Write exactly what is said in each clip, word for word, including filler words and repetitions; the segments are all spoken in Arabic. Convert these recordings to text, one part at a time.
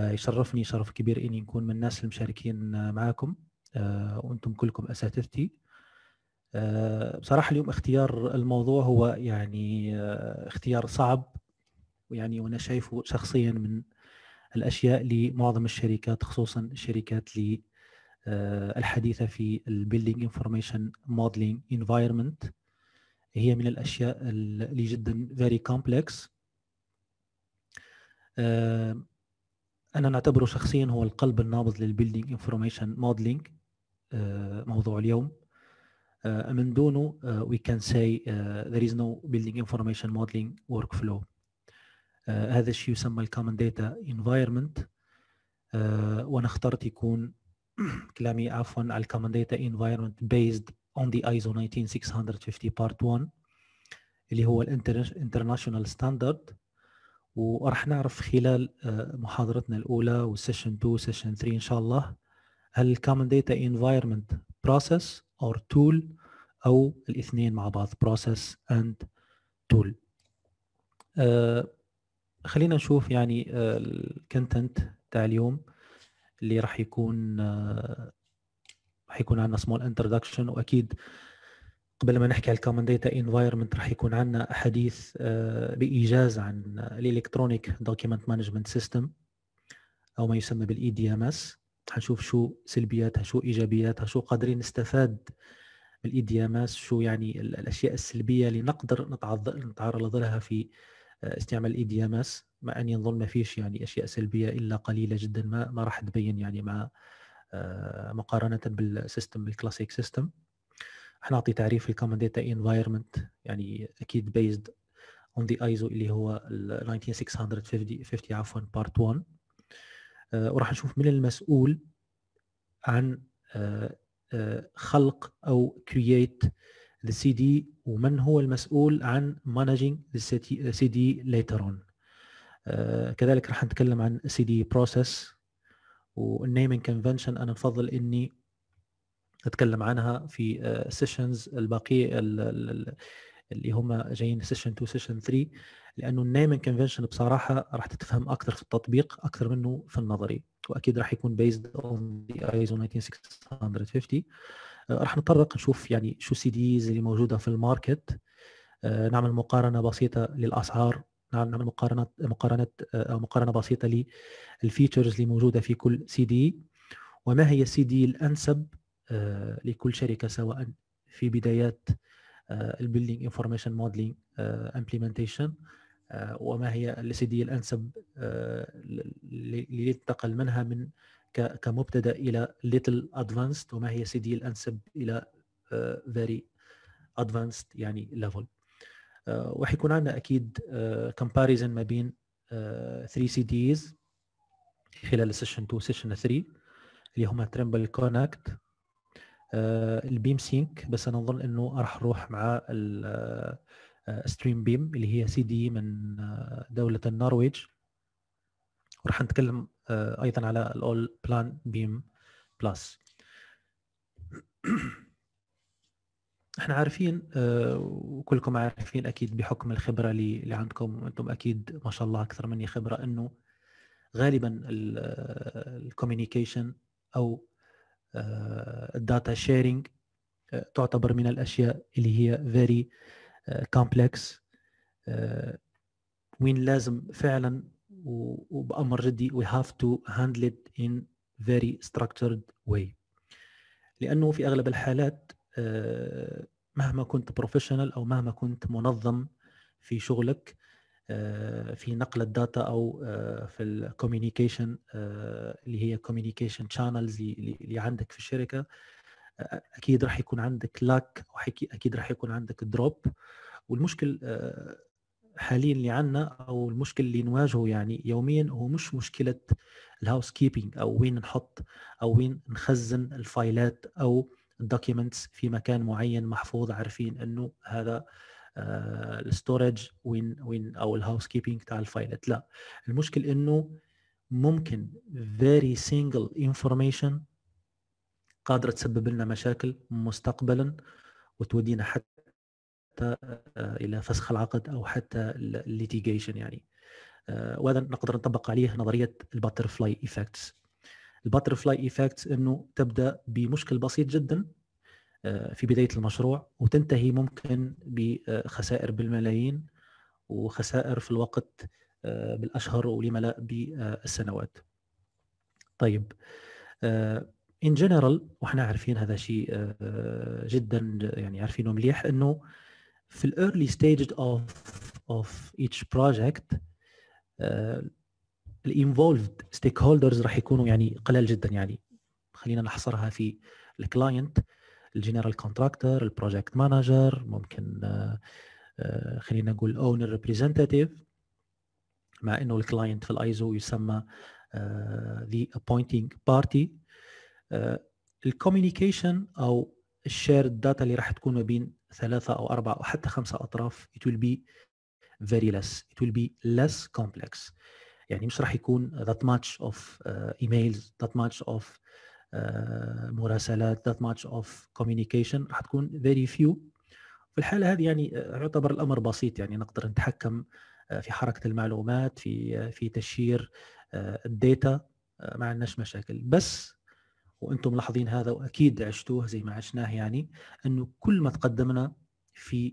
يشرفني شرف كبير إني نكون من الناس المشاركين معاكم، وأنتم كلكم أساتذتي. بصراحة اليوم اختيار الموضوع هو يعني اختيار صعب، ويعني وأنا شايفه شخصيا من الأشياء لمعظم الشركات، خصوصا الشركات الحديثة في البيلدينج انفورميشن موديلينج انفايرمنت. هي من الأشياء اللي جدا very complex. أنا نعتبره شخصيا هو القلب النابض للبيلدينج انفورميشن موديلينج موضوع اليوم. من دونه we can say there is no building information modeling workflow. هذا الشيء يسمى الكومن داتا environment. وأنا اخترت يكون كلامي عفوا على الكومن داتا environment based on the I S O ناين ستة خمسة part one اللي هو الانترناشونال ستاندرد. وراح نعرف خلال محاضرتنا الأولى والسيشن اثنين سيشن ثلاثة إن شاء الله هل الكومن داتا environment process or tool أو الاثنين مع بعض process and tool. آه خلينا نشوف يعني الكونتنت تاع اليوم اللي راح يكون آه راح يكون عندنا small introduction، وأكيد قبل ما نحكي على الكومن داتا environment راح يكون عندنا حديث آه بإيجاز عن الإلكترونيك دوكيمنت مانجمنت سيستم أو ما يسمى بالإي دي إم إس. حنشوف شو سلبياتها شو إيجابياتها، شو قادرين نستفاد بالاي دي ام اس، شو يعني الاشياء السلبيه اللي نقدر نتعرض لها في استعمال الاي دي ام اس، مع اني نظن ما فيش يعني اشياء سلبيه الا قليله جدا ما ما راح تبين يعني مع مقارنه بالسيستم الكلاسيك سيستم. حنعطي تعريف الكومن داتا انفايرمنت، يعني اكيد بيزد اون ذا ايزو اللي هو ال ناين ستة خمسة عفوا بارت واحد. وراح نشوف من المسؤول عن خلق أو create the سي دي، ومن هو المسؤول عن managing the سي دي later on. uh, كذلك راح نتكلم عن سي دي process والنيمينج convention. أنا أفضل إني أتكلم عنها في sessions الباقية اللي هم جايين سيشن اثنين سيشن ثلاثة، لأنه النيمينج convention بصراحة راح تتفهم أكثر في التطبيق أكثر منه في النظري، وأكيد راح يكون based on the I S O ناين ستة خمسة. راح نتطرق نشوف يعني شو السي ديز اللي موجودة في الماركت، نعمل مقارنة بسيطة للأسعار، نعمل مقارنة مقارنة أو مقارنة بسيطة للفيتشرز اللي موجودة في كل سي دي، وما هي السي دي الأنسب لكل شركة سواء في بدايات البيلدينج انفورميشن موديلينج امبلمنتيشن، وما هي السي دي الأنسب اللي ينتقل منها من كمبتدأ إلى little advanced، وما هي سي دي الأنسب إلى uh, very advanced يعني level. uh, وحيكون عندنا أكيد uh, comparison ما بين ثلاثة سي ديز خلال السيشن اثنين سيشن ثلاثة اللي هما ترمبل كونكت البيم سينك، بس أنا أظن أنه راح نروح مع الستريم بيم اللي هي سي دي من دولة النرويج. وراح نتكلم ايضا على الاول بلان بيم بلس. احنا عارفين وكلكم عارفين اكيد بحكم الخبره اللي عندكم، انتم اكيد ما شاء الله اكثر مني خبره، انه غالبا الكوميونيكيشن او الداتا شيرينج تعتبر من الاشياء اللي هي very complex، وين لازم فعلا وبأمر جدي we have to handle it in very structured way، لأنه في أغلب الحالات مهما كنت بروفيشنال أو مهما كنت منظم في شغلك في نقل الداتا أو في الكوميونيكيشن اللي هي communication channels اللي عندك في الشركة، أكيد راح يكون عندك لاك أكيد راح يكون عندك دروب. والمشكل حاليا اللي عنا او المشكل اللي نواجهه يعني يوميا هو مش مشكله الهاوس كيبينج او وين نحط او وين نخزن الفايلات او الدوكيومنتس في مكان معين محفوظ، عارفين انه هذا آه الستورج وين وين او الهاوس كيبينج تاع الفايلات. لا، المشكل انه ممكن very single information قادره تسبب لنا مشاكل مستقبلا وتودينا حتى الى فسخ العقد او حتى الليتيجيشن يعني. وهذا نقدر نطبق عليه نظريه الباترفلاي ايفكتس. الباترفلاي ايفكتس انه تبدا بمشكل بسيط جدا في بدايه المشروع وتنتهي ممكن بخسائر بالملايين وخسائر في الوقت بالاشهر ولما لا بالسنوات. طيب in general واحنا عارفين هذا شيء جدا يعني عارفينه مليح انه في ال early stage of of each project ال involved stakeholders راح يكونوا يعني قليل جدا. يعني خلينا نحصرها في الكلاينت، الجنرال كونتراكتور، البروجكت مانجر، ممكن خلينا نقول اونر ريبريزنتيف، مع انه الكلاينت في الايزو يسمى the appointing party. الكوميونيكيشن او الشيرد داتا اللي راح تكون ما بين ثلاثة او أربعة او حتى خمسة اطراف it will be very less, it will be less complex. يعني مش راح يكون that much of uh, emails, that much of uh, مراسلات, that much of communication. راح تكون very few. في الحالة هذه يعني يعتبر الأمر بسيط، يعني نقدر نتحكم في حركة المعلومات، في في تشيير الداتا، ما عندناش مشاكل. بس وانتم ملاحظين هذا واكيد عشتوه زي ما عشناه، يعني انه كل ما تقدمنا في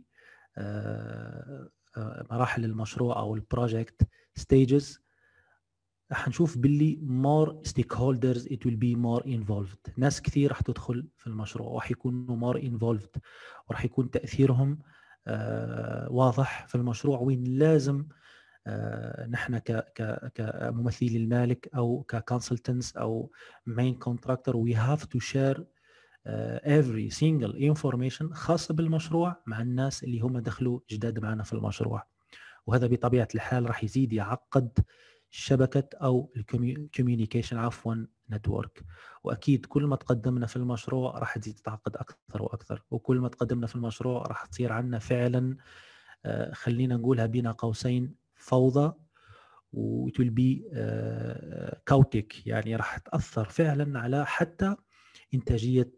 مراحل المشروع او البروجكت ستيجز راح نشوف باللي more stakeholders it will be more involved. ناس كثير راح تدخل في المشروع وراح يكونوا more involved وراح يكون تأثيرهم واضح في المشروع، وين لازم نحن ك ك كممثلي المالك او ككونسلتنتس او مين كونتراكتور we have to share every single information خاصة بالمشروع مع الناس اللي هم دخلوا جداد معنا في المشروع. وهذا بطبيعة الحال راح يزيد يعقد شبكة أو الكوميونيكيشن عفوا نتورك. وأكيد كل ما تقدمنا في المشروع راح تزيد تتعقد أكثر وأكثر، وكل ما تقدمنا في المشروع راح تصير عنا فعلا خلينا نقولها بين قوسين فوضى، و it will be chaotic. يعني راح تأثر فعلا على حتى إنتاجية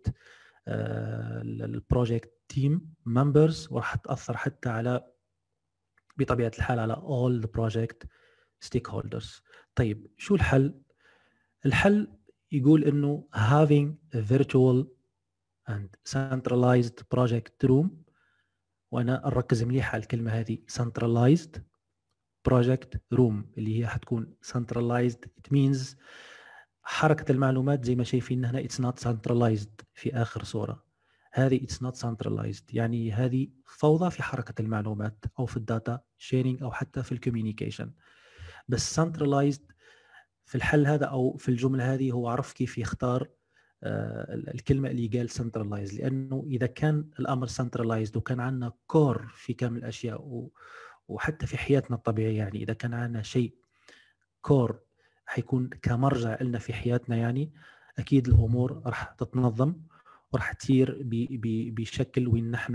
البروجكت تيم ممبرز، وراح تأثر حتى على بطبيعة الحال على all the project stakeholders. طيب شو الحل؟ الحل يقول انه having a virtual and centralized project room، وانا اركز مليح على الكلمة هذه centralized project room اللي هي حتكون centralized. it means حركة المعلومات زي ما شايفين هنا it's not centralized في آخر صورة، هذه it's not centralized، يعني هذه فوضى في حركة المعلومات أو في الداتا شيرينج أو حتى في الكوميونيكيشن. بس centralized في الحل هذا أو في الجملة هذه هو عرف كيف يختار آه الكلمة اللي قال centralized، لأنه إذا كان الأمر centralized وكان عندنا core في كامل الأشياء و وحتى في حياتنا الطبيعية، يعني إذا كان عندنا شيء كور حيكون كمرجع لنا في حياتنا، يعني أكيد الأمور راح تتنظم وراح تسير بشكل وين نحن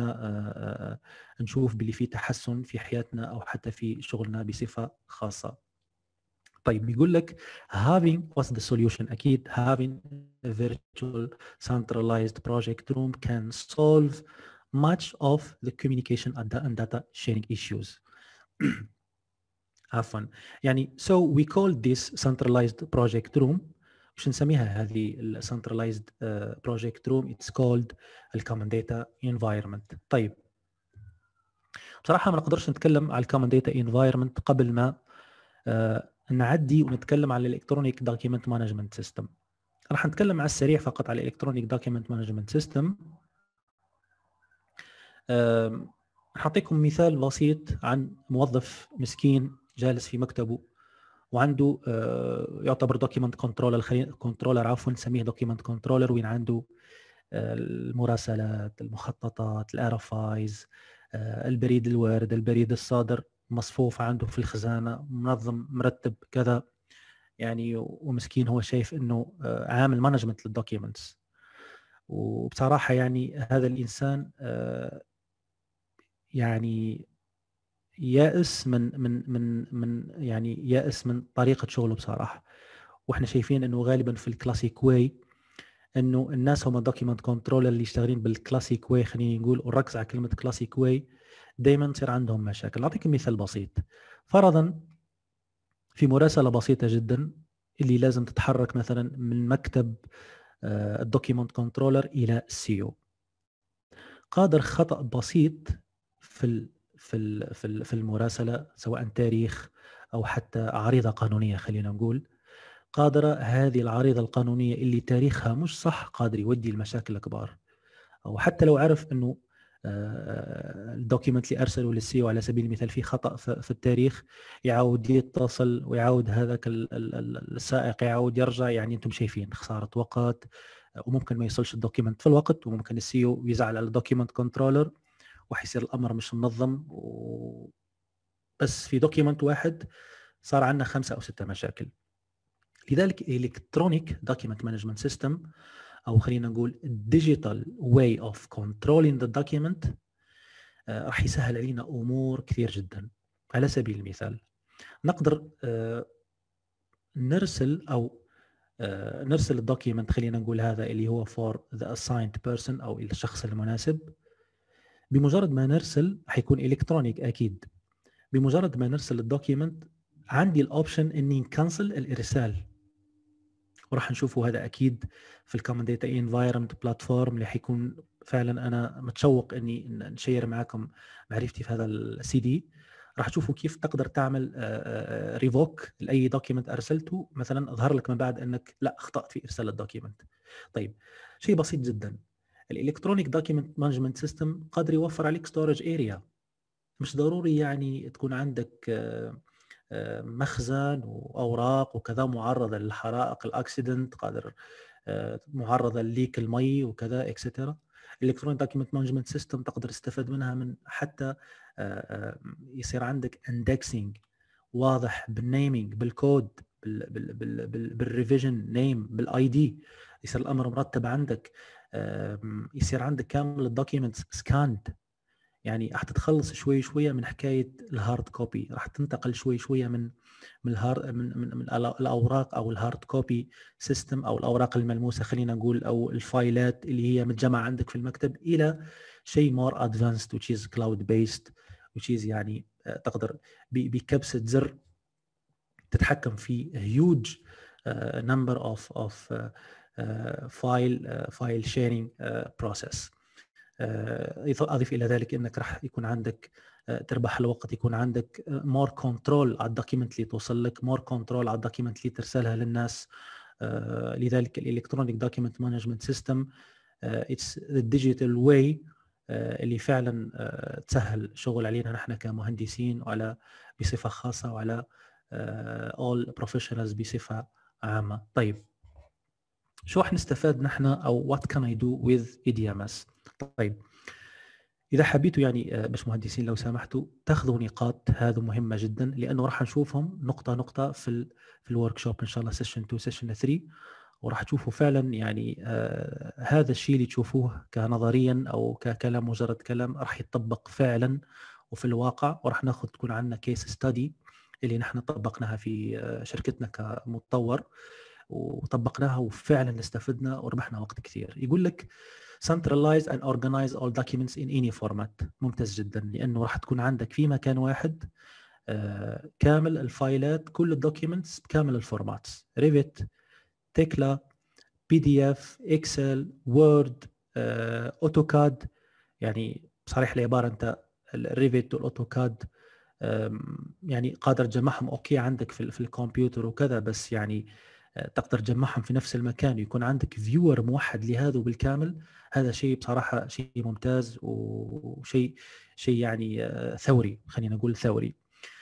نشوف باللي في تحسن في حياتنا أو حتى في شغلنا بصفة خاصة. طيب بيقول لك having what's the solution؟ أكيد having a virtual centralized project room can solve much of the communication and data sharing issues. عفوا يعني so we call this centralized project room. وش نسميها هذه ال centralized uh, project room؟ it's called ال common data environment. طيب بصراحة ما نقدرش نتكلم على ال common data environment قبل ما uh, نعدي ونتكلم على الالكترونيك document management system. راح نتكلم على السريع فقط على الالكترونيك document management system. uh, حاعطيكم مثال بسيط عن موظف مسكين جالس في مكتبه وعنده يعتبر دوكيمنت كنترولر كنترولر عفوا نسميه دوكيمنت كنترولر، وين عنده المراسلات، المخططات، الارفايز، البريد الوارد، البريد الصادر مصفوف عنده في الخزانه، منظم مرتب كذا يعني. ومسكين هو شايف انه عامل مانجمنت للدوكيمنتس. وبصراحه يعني هذا الانسان يعني يائس من من من من يعني يائس من طريقه شغله بصراحه. واحنا شايفين انه غالبا في الكلاسيك واي انه الناس هم دوكيمنت كنترولر اللي يشتغلين بالكلاسيك واي، خلينا نقول ونركز على كلمه كلاسيك واي، دائما تصير عندهم مشاكل. اعطيكم مثال بسيط. فرضا في مراسله بسيطه جدا اللي لازم تتحرك مثلا من مكتب الدوكيمنت كنترولر الى السي او. قادر خطا بسيط في ال في ال في ال في المراسله، سواء تاريخ او حتى عريضه قانونيه خلينا نقول، قادره هذه العريضه القانونيه اللي تاريخها مش صح قادر يودي المشاكل الكبار. او حتى لو عرف انه الدوكيمنت اللي ارسله للسي او على سبيل المثال في خطا في التاريخ، يعاود يتصل ويعاود هذاك السائق يعاود يرجع، يعني انتم شايفين خساره وقت، وممكن ما يوصلش الدوكيمنت في الوقت، وممكن السي او يزعل على الدوكيمنت كنترولر وحيصير الامر مش منظم، و... بس في دوكيمنت واحد صار عندنا خمسه او سته مشاكل. لذلك الكترونيك دوكيمنت مانجمنت سيستم، او خلينا نقول digital way of controlling the document، آه راح يسهل علينا امور كثير جدا. على سبيل المثال نقدر آه نرسل او آه نرسل الدوكيمنت، خلينا نقول هذا اللي هو for the assigned person او الشخص المناسب. بمجرد ما نرسل حيكون الكترونيك اكيد، بمجرد ما نرسل الدوكيمنت عندي الاوبشن اني نكنسل الارسال، وراح نشوفه هذا اكيد في الكومن داتا انفايرمنت بلاتفورم اللي حيكون فعلا انا متشوق اني نشير معكم معرفتي في هذا السي دي. راح تشوفوا كيف تقدر تعمل ريفوك لاي دوكيمنت ارسلته، مثلا ظهر لك من بعد انك لا اخطات في ارسال الدوكيمنت. طيب شيء بسيط جدا، الالكترونيك دوكيمنت مانجمنت سيستم قادر يوفر عليك ستورج اريا. مش ضروري يعني تكون عندك مخزن واوراق وكذا معرضه للحرائق الاكسيدنت، قادر معرضه لليك المي وكذا اكسترا. الالكترونيك دوكيمنت مانجمنت سيستم تقدر تستفاد منها من حتى يصير عندك اندكسنج واضح بالنيمينج بالكود بالريفيجن نيم بالاي دي، يصير الامر مرتب عندك، يصير عندك كامل الدوكيمنت سكاند. يعني راح تتخلص شوي شويه من حكايه الهارد كوبي، راح تنتقل شوي شويه من من الهارد من من, من الاوراق او الهارد كوبي سيستم او الاوراق الملموسه خلينا نقول، او الفايلات اللي هي متجمعه عندك في المكتب، الى شيء مور ادفانسد which is cloud based which is يعني تقدر بكبسه زر تتحكم في huge uh, number of of uh, uh, file uh, file sharing uh, process. اضف الى ذلك انك راح يكون عندك تربح الوقت، يكون عندك مور كنترول على الدوكيمنت اللي توصل لك، مور كنترول على الدوكيمنت اللي ترسلها للناس. لذلك الالكترونيك دوكيمنت مانجمنت سيستم اتس ذا ديجيتال واي اللي فعلا تسهل شغل علينا نحن كمهندسين، وعلى بصفه خاصه، وعلى all professionals بصفه عامه. طيب شو راح نستفاد نحن، او what can I do with اي دي ام اس؟ طيب اذا حبيتوا يعني باش مهندسين لو سامحتوا تاخذوا نقاط، هذا مهمه جدا، لانه راح نشوفهم نقطه نقطه في ال في الورك شوب ان شاء الله، سيشن اثنين سيشن ثلاثة، وراح تشوفوا فعلا يعني آه هذا الشيء اللي تشوفوه كنظريا او ككلام مجرد كلام راح يتطبق فعلا وفي الواقع، وراح ناخذ تكون عندنا كيس ستادي اللي نحن طبقناها في شركتنا كمتطور، وطبقناها وفعلا استفدنا وربحنا وقت كثير. يقول لك centralize and organize all documents in any format. ممتاز جدا، لانه راح تكون عندك في مكان واحد آه كامل الفايلات، كل الدوكيومنتس بكامل الفورماتس، ريفت، تكلا، بي دي اف، اكسل، وورد، آه، اوتوكاد. يعني بصريح العباره انت الريفت والاوتوكاد يعني قادر تجمعهم اوكي عندك في, في الكمبيوتر وكذا، بس يعني تقدر تجمعهم في نفس المكان، يكون عندك فيور موحد لهذا بالكامل. هذا شيء بصراحة شيء ممتاز، وشيء شيء يعني ثوري، خلينا نقول ثوري.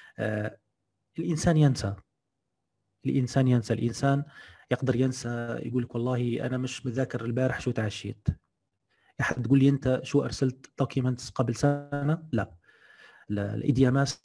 الإنسان ينسى الإنسان ينسى الإنسان يقدر ينسى، يقول لك والله أنا مش متذكر البارح شو تعشيت. أحد تقول لي أنت شو أرسلت دوكيومنتس قبل سنة؟ لا، الاي دي ام اس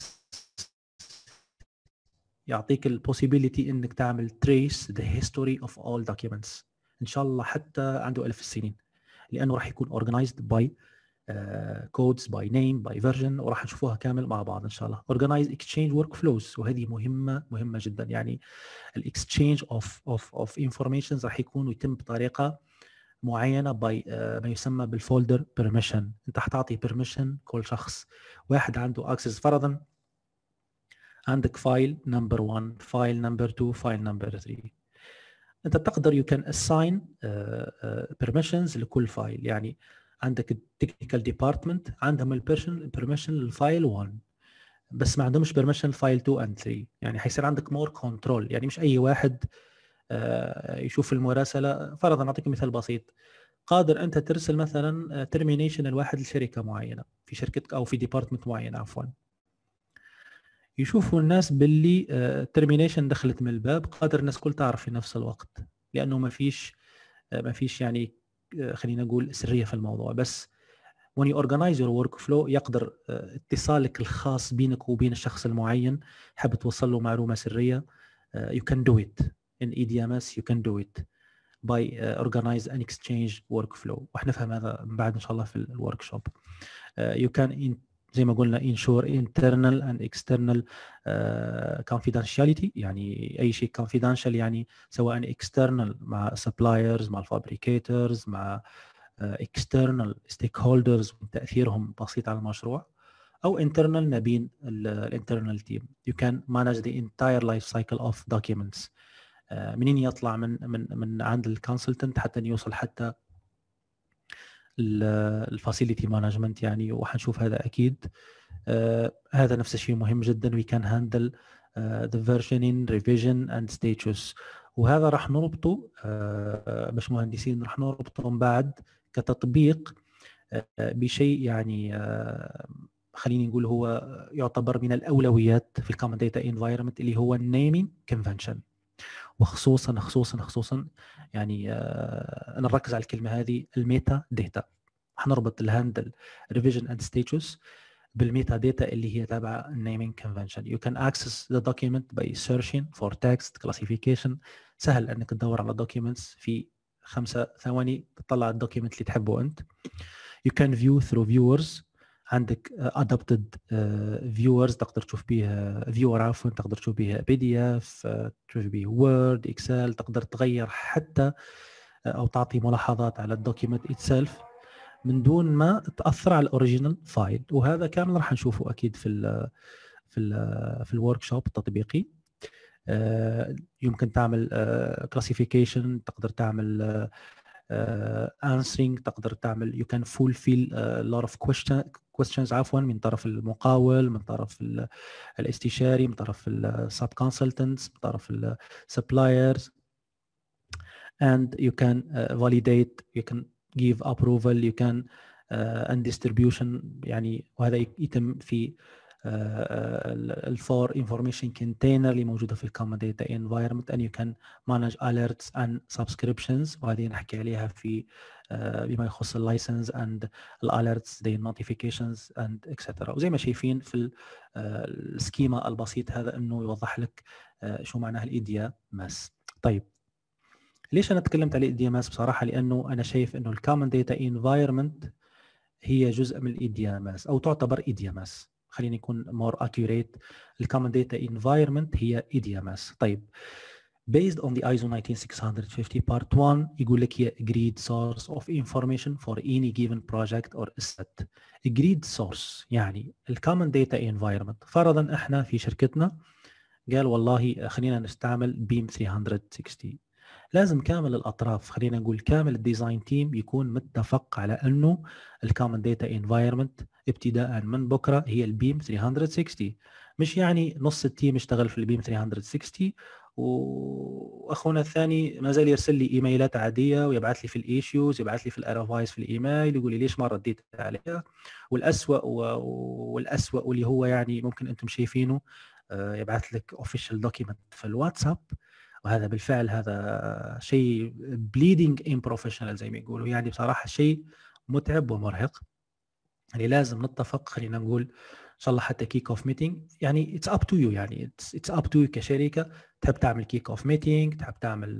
يعطيك البوسيبيليتي انك تعمل تريس ذا هيستوري اوف اول دوكيومنتس، ان شاء الله حتى عنده ألف السنين، لانه راح يكون اورجنايزد باي كودز باي نيم باي فيرجن، وراح نشوفوها كامل مع بعض ان شاء الله. اورجنايز اكسشينج ورك فلوز، وهذه مهمه مهمه جدا، يعني الاكسشينج اوف اوف اوف انفورميشنز راح يكون ويتم بطريقه معينه باي uh, ما يسمى بالفولدر بيرميشن. انت حتعطي بيرميشن كل شخص واحد عنده اكسس، فرضا عندك فايل نمبر واحد، فايل نمبر اثنين، فايل نمبر ثلاثة. انت تقدر you can assign uh, uh, permissions لكل فايل. يعني عندك التكنيكال ديبارتمنت عندهم البرميشن للفايل واحد بس ما عندهمش برميشن للفايل اثنين and ثلاثة. يعني حيصير عندك مور كنترول. يعني مش اي واحد uh, يشوف المراسله. فرضا اعطيك مثال بسيط، قادر انت ترسل مثلا ترمينيشن الواحد لشركه معينه في شركتك او في ديبارتمنت معين عفوا، يشوفوا الناس باللي ترمينيشن دخلت من الباب، قادر الناس كل تعرف في نفس الوقت، لانه ما فيش ما فيش يعني خلينا نقول سريه في الموضوع. بس when you organize your workflow يقدر اتصالك الخاص بينك وبين الشخص المعين حاب توصل له معلومه سريه، you can do it in E D M S. you can do it by uh, organize and exchange workflow. وحنفهم هذا من بعد ان شاء الله في الورك شوب. uh, you can in زي ما قلنا ensure internal and external uh, confidentiality. يعني اي شيء confidential يعني سواء external مع suppliers مع fabricators مع uh, external stakeholders تاثيرهم بسيط على المشروع، او internal ما بين الانترنال تيم. you can manage the entire life cycle of documents. منين يطلع من من من عند الكونسلتنت حتى يوصل حتى الفاسيلتي مانجمنت يعني. وحنشوف هذا اكيد. آه هذا نفس الشيء مهم جدا. we can handle uh, the versioning revision and status. وهذا راح نربطه آه باش مهندسين راح نربطه من بعد كتطبيق آه بشيء يعني آه خليني نقول هو يعتبر من الاولويات في الكومن داتا انفايرمنت اللي هو النيمينج كونفنشن. وخصوصا خصوصا خصوصا يعني آه انا نركز على الكلمه هذه، الميتا داتا. حنربط الهاندل ريفيجن اند ستاتوس بالميتا داتا اللي هي تابعه النيمينج كونفنشن. you can access the document by searching for text classification. سهل انك تدور على documents في خمسة ثواني تطلع الدوكيمنت اللي تحبه انت. you can view through viewers. عندك adapted viewers تقدر تشوف بيه viewer عفوا تقدر تشوف بيه بي دي اف، تشوف بيه وورد، اكسل. تقدر تغير حتى او تعطي ملاحظات على الدوكيمنت اتسلف من دون ما تاثر على الاوريجينال فايل. وهذا كامل راح نشوفه اكيد في ال في ال في الورك شوب التطبيقي. يمكن تعمل كلاسيفيكيشن، تقدر تعمل answering، تقدر تعمل you can fulfill a lot of question questions عفوا من طرف المقاول، من طرف الاستشاري، من طرف السب كونسلتنتس، من طرف السبلايرز. and you can uh, validate, you can give approval, you can uh, and distribution يعني. وهذا يتم في الفور انفورميشن كونتينر اللي موجوده في الكومن داتا انفايرمنت. and you can manage alerts and subscriptions. وهذه نحكي عليها في uh, بما يخص اللايسنس and alerts the notifications and etc. وزي ما شايفين في السكيما البسيط هذا انه يوضح لك uh, شو معناها الاي دي ام اس. طيب ليش انا تكلمت على الاي دي ام اس؟ بصراحه لانه انا شايف انه الكومن داتا انفايرمنت هي جزء من الاي دي ام اس او تعتبر اي دي ام اس. خليني نكون more accurate. الكومن داتا environment هي اي دي ام اس. طيب based on the آي إس او nineteen six fifty part one يقول لك هي agreed source of information for any given project or asset. agreed source يعني الكومن داتا environment. فرضا احنا في شركتنا قال والله خلينا نستعمل بيم ثلاثمية وستين، لازم كامل الاطراف خلينا نقول كامل الديزاين تيم يكون متفق على انه الكومن داتا انفايرمنت ابتداء من بكره هي البيم ثلاثمية وستين. مش يعني نص التيم يشتغل في البيم ثلاثمية وستين واخونا الثاني ما زال يرسل لي ايميلات عاديه ويبعث لي في الايشوز، يبعث لي في الارفايز في الايميل يقول لي ليش ما رديت عليها. والاسوء والاسوء واللي هو يعني ممكن انتم شايفينه يبعث لك اوفيشال دوكيمنت في الواتساب. وهذا بالفعل هذا شيء bleeding improfessional زي ما يقولوا. يعني بصراحه شيء متعب ومرهق. يعني لازم نتفق خلينا نقول ان شاء الله حتى كيك اوف ميتنج. يعني اتس اب تو يو، يعني اتس اب تو يو كشركه. تحب تعمل كيك اوف ميتنج، تحب تعمل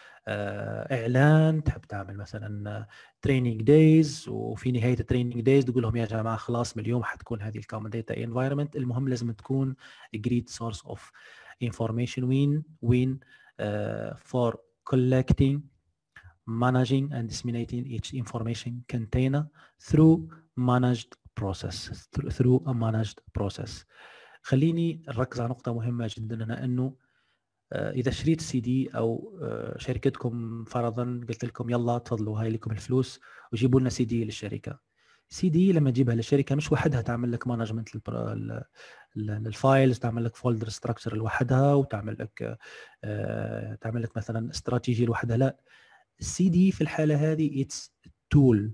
اعلان، تحب تعمل مثلا تريننج دايز، وفي نهايه التريننج دايز تقول لهم يا جماعه خلاص من اليوم حتكون هذه الكومن داتا انفايرمنت. المهم لازم تكون agreed source of information win win uh, for collecting, managing and disseminating each information container through managed process through a managed process. خليني نركز على نقطة مهمة جدا هنا، انه اذا شريت سي دي او شركتكم فرضا قلت لكم يلا تفضلوا هاي لكم الفلوس وجيبوا لنا سي دي للشركة. سي دي لما تجيبها للشركة مش وحدها تعمل لك مانجمنت للفايلز، تعمل لك فولدر ستراكشر لوحدها، وتعمل لك تعمل لك مثلا استراتيجي لوحدها. لا، السي دي في الحالة هذه اتس تول،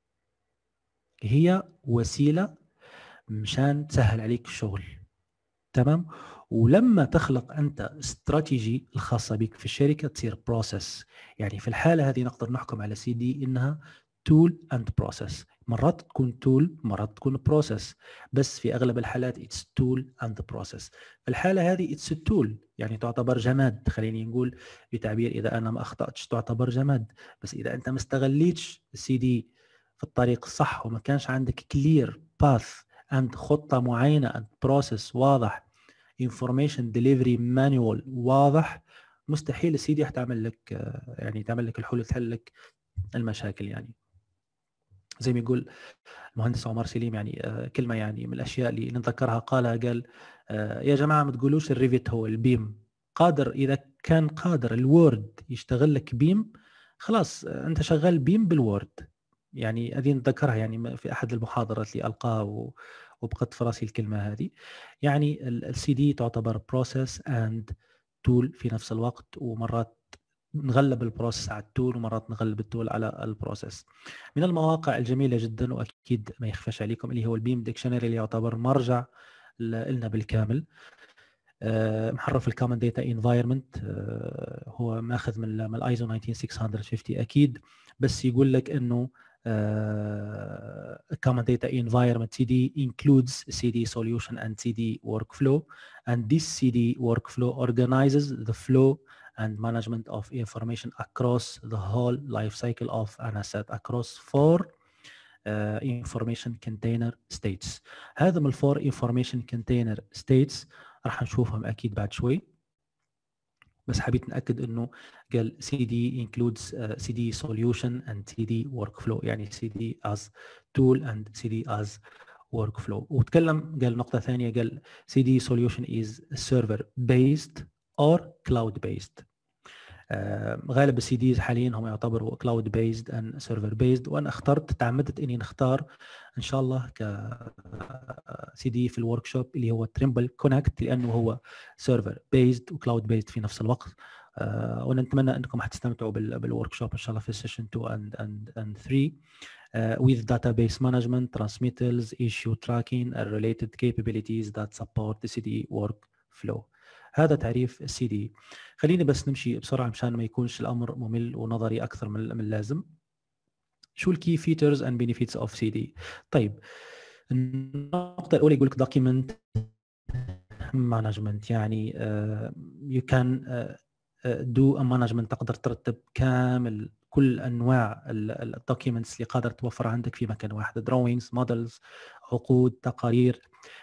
هي وسيلة مشان تسهل عليك الشغل. تمام. ولما تخلق انت استراتيجي الخاصه بك في الشركه تصير بروسيس. يعني في الحاله هذه نقدر نحكم على سي دي انها تول اند بروسيس. مرات تكون تول، مرات تكون بروسيس، بس في اغلب الحالات اتس تول اند بروسيس. في الحاله هذه اتس تول، يعني تعتبر جماد، خليني نقول بتعبير اذا انا ما اخطاتش تعتبر جماد. بس اذا انت ما استغليتش السي دي في الطريق الصح وما كانش عندك كلير باث عند خطة معينة، عند بروسيس واضح، information delivery manual واضح، مستحيل السي دي حتعمل لك يعني تعمل لك الحلول، تحل لك المشاكل. يعني زي ما يقول المهندس عمر سليم، يعني كلمة يعني من الأشياء اللي نتذكرها قالها، قال يا جماعة ما تقولوش الريفيت هو البيم. قادر إذا كان قادر الوورد يشتغل لك بيم، خلاص أنت شغال بيم بالوورد. يعني هذه نتذكرها يعني في أحد المحاضرات اللي ألقاها وبقت في راسي الكلمة هذه. يعني السي دي تعتبر بروسيس اند تول في نفس الوقت، ومرات نغلب البروسيس على التول ومرات نغلب التول على البروسيس. من المواقع الجميلة جدا واكيد ما يخفاش عليكم اللي هو البيم ديكشنري، اللي يعتبر مرجع لنا بالكامل. محرف الكومن داتا انفايرمنت، هو ماخذ من الايزو تسعة آلاف وستمئة وخمسين اكيد، بس يقول لك انه Uh, common data environment C D includes C D solution and C D workflow, and this C D workflow organizes the flow and management of information across the whole life cycle of an asset across four uh, information container states. هذا من الفور information container states راح نشوفهم اكيد بعد شوي، بس حبيت نأكد انه قال C D includes uh, C D solution and C D workflow، يعني C D as tool and C D as workflow. وتكلم قال نقطة ثانية، قال C D solution is server based or cloud based. آه غالب السي ديز حاليا هم يعتبروا كلاود بيزد and سيرفر بيزد، وانا اخترت تعمدت اني نختار ان شاء الله ك سي دي في الورك شوب اللي هو تريمبل كونكت، لانه هو سيرفر بيزد وكلاود بيزد في نفس الوقت. آه ونتمنى انكم حتستمتعوا بالورك شوب ان شاء الله في السيشن اثنين and and and ثلاثة uh, with database management, transmittals, issue tracking and related capabilities that support the C D workflow. هذا تعريف السي دي. خليني بس نمشي بسرعه مشان ما يكونش الامر ممل ونظري اكثر من اللازم. شو الكي فيتشرز اند بينيفيتس اوف سي دي؟ طيب النقطه الاولى يقول لك دوكيمنت مانجمنت، يعني يو كان دو ا مانجمنت، تقدر ترتب كامل كل انواع الدوكيومنتس اللي قادر توفر عندك في مكان واحد، دروينجز، مودلز، عقود، تقارير،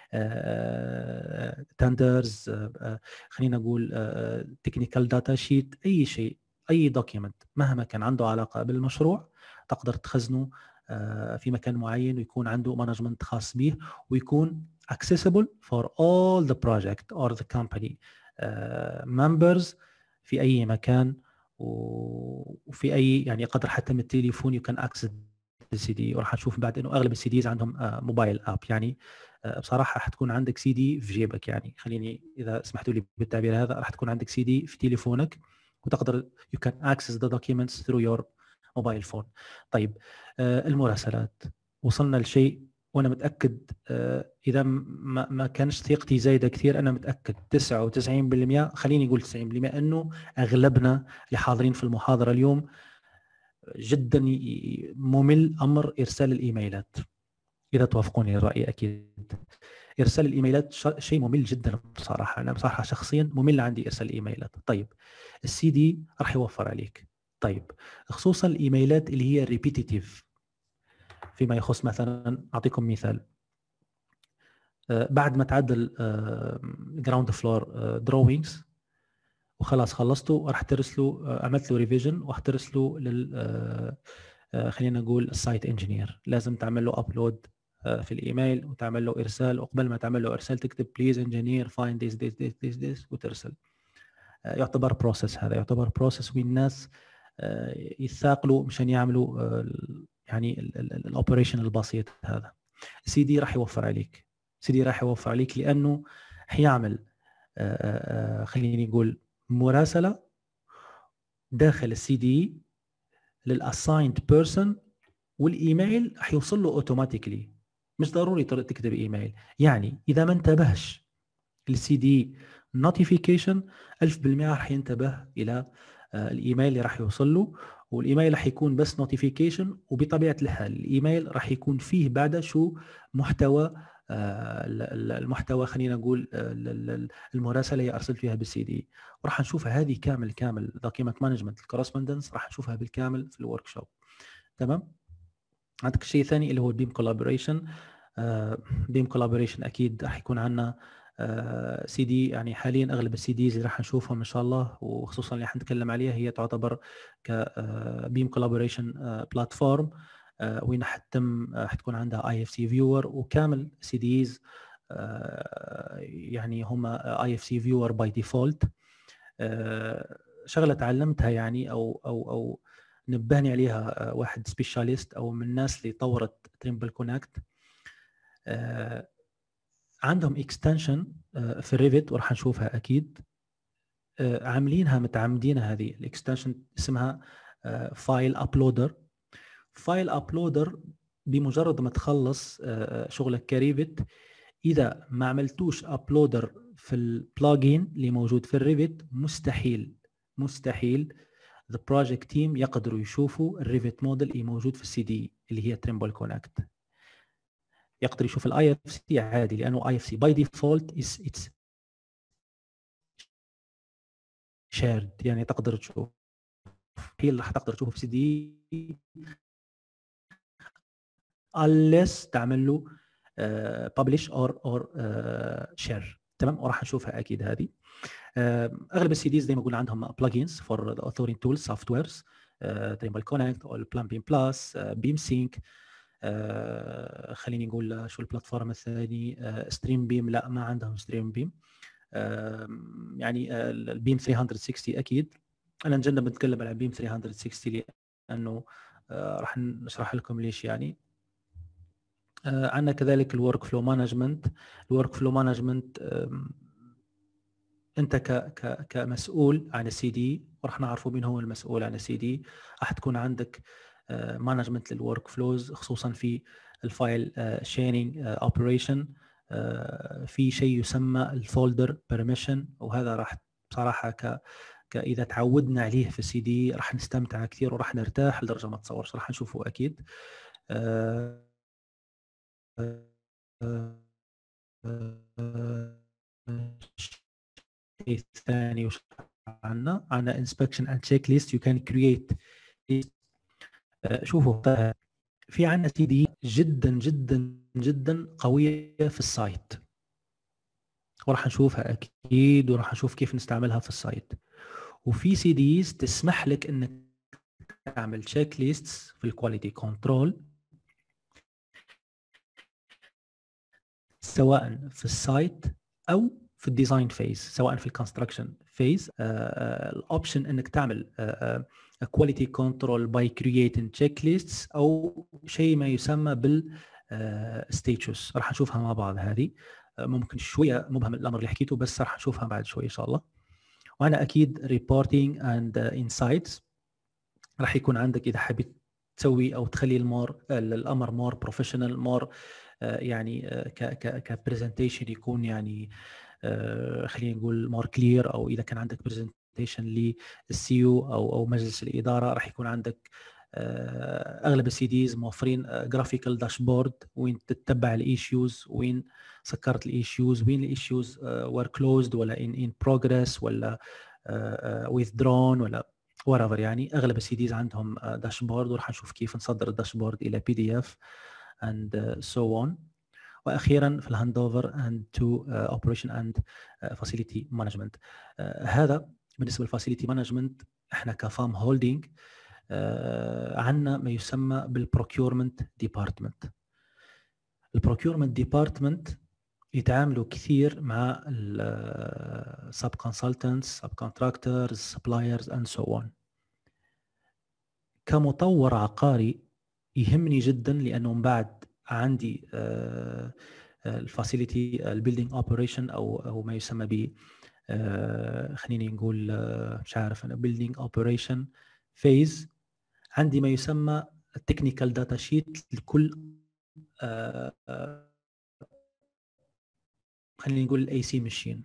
تندرز، خلينا نقول تكنيكال داتا شيت، اي شيء، اي دوكيومنت مهما كان عنده علاقه بالمشروع تقدر تخزنه في مكان معين ويكون عنده مانجمنت خاص به، ويكون accessible for all the project or the company uh, members في اي مكان وفي اي يعني قدر حتى من التليفون يو كان اكسس السي دي. وراح نشوف بعد انه اغلب السي ديز عندهم موبايل اب، يعني بصراحه حتكون عندك سي دي في جيبك، يعني خليني اذا سمحتوا لي بالتعبير هذا، راح تكون عندك سي دي في تليفونك وتقدر يو كان اكسس ذا دوكيومنتس ثرو يور موبايل فون. طيب المراسلات وصلنا لشيء وانا متاكد اذا ما ما كانش ثقتي زايده كثير، انا متاكد تسعة وتسعين بالمئة، خليني اقول تسعين بالمئة، انه اغلبنا اللي حاضرين في المحاضره اليوم جدا ممل امر ارسال الايميلات. اذا توافقوني الراي اكيد ارسال الايميلات شيء ممل جدا بصراحه، انا بصراحه شخصيا ممل عندي ارسال الايميلات. طيب السي دي راح يوفر عليك. طيب خصوصا الايميلات اللي هي ريبيتيتيف، فيما يخص مثلا اعطيكم مثال، بعد ما تعدل جراوند فلور دروينجز وخلاص خلصته، راح ترسله، عملت له ريفيجن وحترسله لل خلينا نقول السايت انجينير، لازم تعمل له ابلود في الايميل وتعمل له ارسال، وقبل ما تعمل له ارسال تكتب بليز انجينير فايند ذيس ذيس ذيس ذيس وترسل. يعتبر بروسيس، هذا يعتبر بروسيس وين الناس يتثاقلوا مشان يعملوا يعني الاوبريشن البسيط هذا. سي دي راح يوفر عليك، سي دي راح يوفر عليك لانه حيعمل خليني نقول مراسله داخل السي دي للاسايند بيرسون، والايميل راح يوصل له اوتوماتيكلي، مش ضروري تكتب ايميل. يعني اذا ما انتبهش للسي دي نوتيفيكيشن ألف بالمئة راح ينتبه الى الايميل اللي راح يوصل له، والايميل راح يكون بس نوتيفيكيشن، وبطبيعه الحال الايميل راح يكون فيه بعد شو محتوى المحتوى خلينا نقول المراسله اللي ارسلت فيها بالسي دي، وراح نشوفها هذه كامل كامل دوكيمنت مانجمنت الكورسبوندنس راح نشوفها بالكامل في الورك شوب. تمام. عندك الشيء الثاني اللي هو البيم كولابوريشن. بيم كولابوريشن اكيد راح يكون عندنا سي دي، يعني حاليا اغلب السي ديز اللي راح نشوفهم ان شاء الله وخصوصا اللي حنتكلم عليها هي تعتبر كبيم كولابوريشن بلاتفورم، وين حتم حتكون عندها اي اف سي فيور، وكامل سي ديز يعني هم اي اف سي فيور باي ديفولت. شغله تعلمتها يعني او او او نبهني عليها واحد سبيشاليست او من الناس اللي طورت تريمبل كونكت، عندهم اكستنشن في الريفت وراح نشوفها اكيد، عاملينها متعمدينها. هذه الاكستنشن اسمها فايل ابلودر. فايل ابلودر بمجرد ما تخلص شغلك كريفت، اذا ما عملتوش ابلودر في البلاجين اللي موجود في الريفت مستحيل مستحيل the project team يقدروا يشوفوا الريفت موديل اللي موجود في السي دي اللي هي تريمبل كونكت. يقدر يشوف الاي اف سي عادي لانه اي اف سي باي ديفولت اتس شيرد، يعني تقدر تشوف، هي اللي راح تقدر تشوفه في سي دي unless تعمل له ببلش اور اور شير. تمام. وراح نشوفها اكيد هذه. اغلب السي ديز زي ما قلنا عندهم بلجينز فور ذا اوثورين تولز سوفت ويرز، تريمبل كونكت او بلان بيم بلس، بيم سينك. خليني نقول شو البلاتفورم الثاني، ستريم بيم لا ما عندهم ستريم بيم. يعني البيم ثلاثمية وستين اكيد. انا نجنب نتكلم عن بيم ثلاثمية وستين لانه راح نشرح لكم ليش. يعني عندنا كذلك الورك فلو مانجمنت. الورك فلو مانجمنت انت ك ك كمسؤول عن السي دي، وراح نعرفوا مين هو المسؤول عن السي دي. راح تكون عندك مانجمنت للورك فلوز خصوصا في الفايل شيرنج اوبريشن. في شيء يسمى الفولدر بيرميشن، وهذا راح بصراحه ك اذا تعودنا عليه في السي دي راح نستمتع كثير وراح نرتاح لدرجه ما تصورش. راح نشوفه اكيد. الثاني وش عندنا؟ عندنا inspection and checklist. you can create. شوفوا في عندنا سي دي جدا جدا جدا قويه في السايت، وراح نشوفها اكيد وراح نشوف كيف نستعملها في السايت. وفي سي ديز تسمح لك انك تعمل تشيك ليستس في الكواليتي كنترول سواء في السايت او في الديزاين فيز، سواء في الكونستراكشن فيز. الاوبشن انك تعمل كواليتي كنترول باي كرييتنج تشيك ليستس او شيء ما يسمى بال ستيتوس. راح نشوفها مع بعض. هذه ممكن شويه مبهم الامر اللي حكيته، بس راح نشوفها بعد شوي ان شاء الله. وانا اكيد ريبورتينج اند انسايتس راح يكون عندك اذا حبيت تسوي او تخلي المور الامر مور بروفيشنال، مور يعني كبرزنتيشن يكون يعني خلينا نقول مور كلير، او اذا كان عندك برزنتيشن للسي او او مجلس الاداره راح يكون عندك اغلب السي ديز موفرين جرافيكال داشبورد وين تتبع الايشوز، وين سكرت الايشوز، وين الايشوز وير كلوزد ولا ان ان بروجريس ولا withdrawn ولا whatever. يعني اغلب السي ديز عندهم داشبورد، وراح نشوف كيف نصدر الداشبورد الى بي دي اف and so on. واخيرا في الهاند اوفر اند تو اوبريشن اند فاسيلتي مانجمنت. هذا بالنسبه للفاسيلتي مانجمنت. احنا كفام هولدنج عندنا ما يسمى بالبروكيورمنت ديبارتمنت. البروكيورمنت ديبارتمنت يتعاملوا كثير مع السب كونسلتنتس، سب كونتراكتورز، سبلايرز اند سو اون. كمطور عقاري يهمني جدا، لانه من بعد عندي الفاسيليتي البيلدينج اوبريشن او او ما يسمى ب خليني نقول مش عارف انا بيلدينج اوبريشن فيز. عندي ما يسمى التكنيكال داتا شيت لكل خلينا نقول الاي سي ماشين.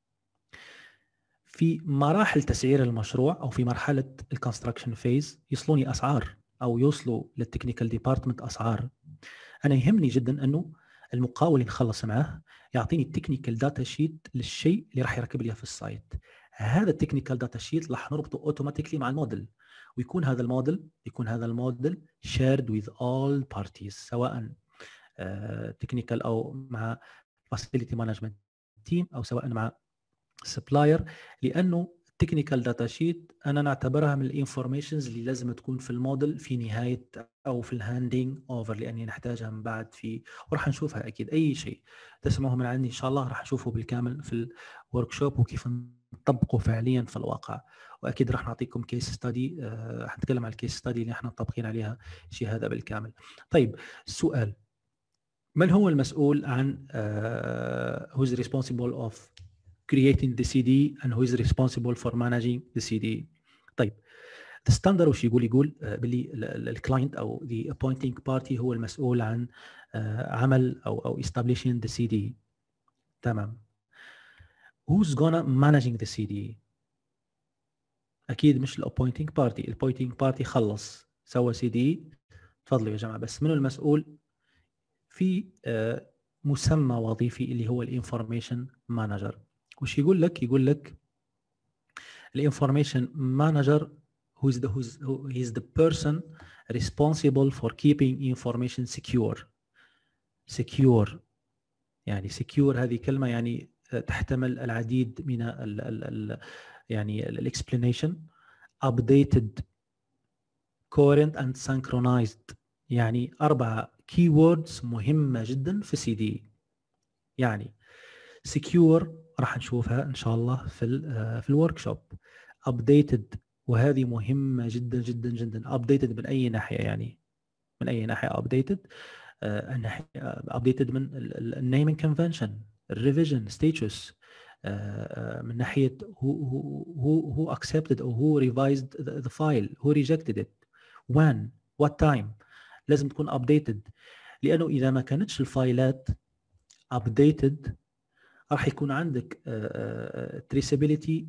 في مراحل تسعير المشروع او في مرحله الكونستراكشن فيز يوصلوني اسعار او يوصلوا للتكنيكال ديبارتمنت اسعار. انا يهمني جدا انه المقاول اللي نخلص معاه يعطيني التكنيكال داتا شيت للشيء اللي راح يركب لي في السايت. هذا التكنيكال داتا شيت راح نربطه اوتوماتيكلي مع الموديل، ويكون هذا الموديل يكون هذا الموديل shared with all parties، سواء تكنيكال uh, او مع facility management team او سواء مع سبلاير، لانه التكنيكال داتا شيت انا نعتبرها من الانفورميشنز اللي لازم تكون في الموديل في نهايه او في الهاندينج اوفر، لاني نحتاجها من بعد في، وراح نشوفها اكيد. اي شيء تسمعوه من عندي ان شاء الله راح نشوفه بالكامل في الورك شوب وكيف نطبقه فعليا في الواقع، واكيد راح نعطيكم كيس ستادي، أه حنتكلم عن الكيس ستادي اللي احنا مطبقين عليها شيء هذا بالكامل. طيب السؤال، من هو المسؤول عن uh, who is responsible of creating the سي دي and who is responsible for managing the سي دي؟ طيب الستاندر وش يقول؟ يقول uh, باللي الكلاينت او the appointing party هو المسؤول عن uh, عمل او او establishing the سي دي. تمام. who's gonna managing the سي دي؟ اكيد مش الappointing party. الappointing party خلص سوى سي دي، تفضلوا يا جماعه. بس منو المسؤول؟ في uh, مسمى وظيفي اللي هو الانفورميشن مانجر. وش يقول لك؟ يقول لك الانفورميشن مانجر who is the who is, who is the person responsible for keeping information secure. secure يعني secure هذه كلمة يعني تحتمل العديد من ال ال ال يعني الاكسبلانيشن. updated current and synchronized، يعني أربعة keywords مهمة جدا في سي دي. يعني secure راح نشوفها ان شاء الله في ال في الورك شوب. updated وهذه مهمه جدا جدا جدا. updated من اي ناحيه؟ يعني من اي ناحيه updated؟ الناحيه updated من النيمينج كونفنشن، الريفيجن ستاتوس، من ناحيه who who who accepted or who revised the file, who rejected it, when, what time. لازم تكون updated، لانه اذا ما كانتش الفايلات updated راح يكون عندك تريسابيليتي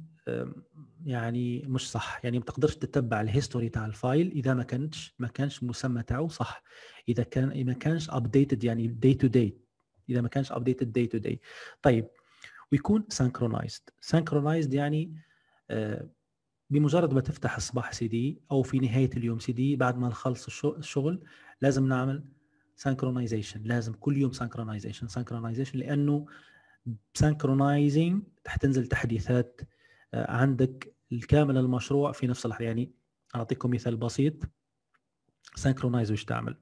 يعني مش صح. يعني ما تقدرش تتبع الهيستوري تاع الفايل اذا ما كانتش ما كانش المسمى تاعو صح، اذا كان ما كانش ابديتد يعني داي تو داي، اذا ما كانش ابديتد داي تو داي. طيب ويكون سانكرونايزد. سانكرونايزد يعني بمجرد ما تفتح الصباح سي دي او في نهايه اليوم سي دي بعد ما نخلص الشغل لازم نعمل سانكرونايزيشن. لازم كل يوم سانكرونايزيشن سانكرونايزيشن لانه سانكرونايزنج تحتنزل تحديثات عندك الكامل المشروع في نفس اللحظه. يعني اعطيكم مثال بسيط. سانكرونايز وش تعمل؟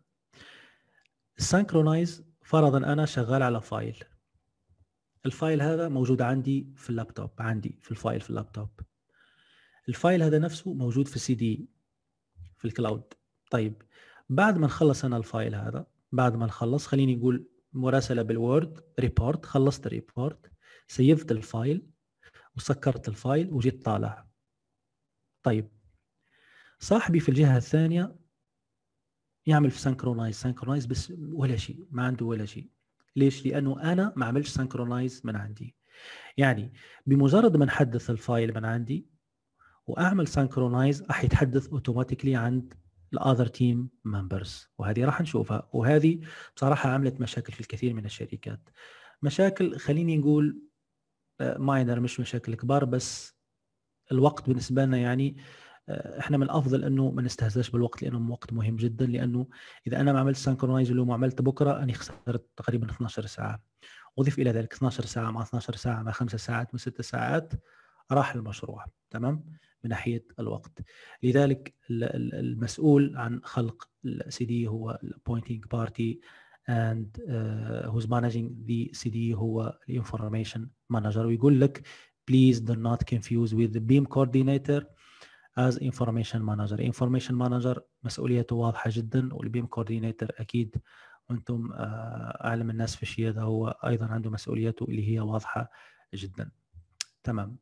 السانكرونايز فرضا انا شغال على فايل، الفايل هذا موجود عندي في اللابتوب، عندي في الفايل في اللابتوب. الفايل هذا نفسه موجود في السي دي في الكلاود. طيب بعد ما نخلص انا الفايل هذا، بعد ما نخلص خليني نقول مراسله بالوورد ريبورت، خلصت الريبورت، سيفت الفايل وسكرت الفايل وجيت طالع. طيب صاحبي في الجهه الثانيه يعمل في سانكرونايز سانكرونايز بس ولا شيء، ما عنده ولا شيء. ليش؟ لانه انا ما عملش سانكرونايز من عندي. يعني بمجرد ما نحدث الفايل من عندي واعمل سانكرونايز راح يتحدث اوتوماتيكلي عند الاذر تيم ممبرز، وهذه راح نشوفها. وهذه بصراحه عملت مشاكل في الكثير من الشركات. مشاكل خليني نقول ماينر، مش مشاكل كبار، بس الوقت بالنسبه لنا يعني احنا من الافضل انه ما نستهزاش بالوقت لانه وقت مهم جدا. لانه اذا انا ما عملت سانكرونايز اليوم وعملت بكره اني خسرت تقريبا اثنتي عشرة ساعه. اضيف الى ذلك اثنتي عشرة ساعه مع اثنتي عشرة ساعه مع خمس ساعات مع ست ساعات، راح المشروع. تمام؟ من ناحيه الوقت. لذلك المسؤول عن خلق السي دي هو البوينتنج بارتي and uh, who's managing the سي دي هو ال information manager. ويقول لك please do not confuse with the beam coordinator as information manager. information manager مسؤوليته واضحة جدا، والبيم coordinator أكيد وأنتم أعلم الناس في الشيء هذا هو أيضا عنده مسؤوليته اللي هي واضحة جدا. تمام.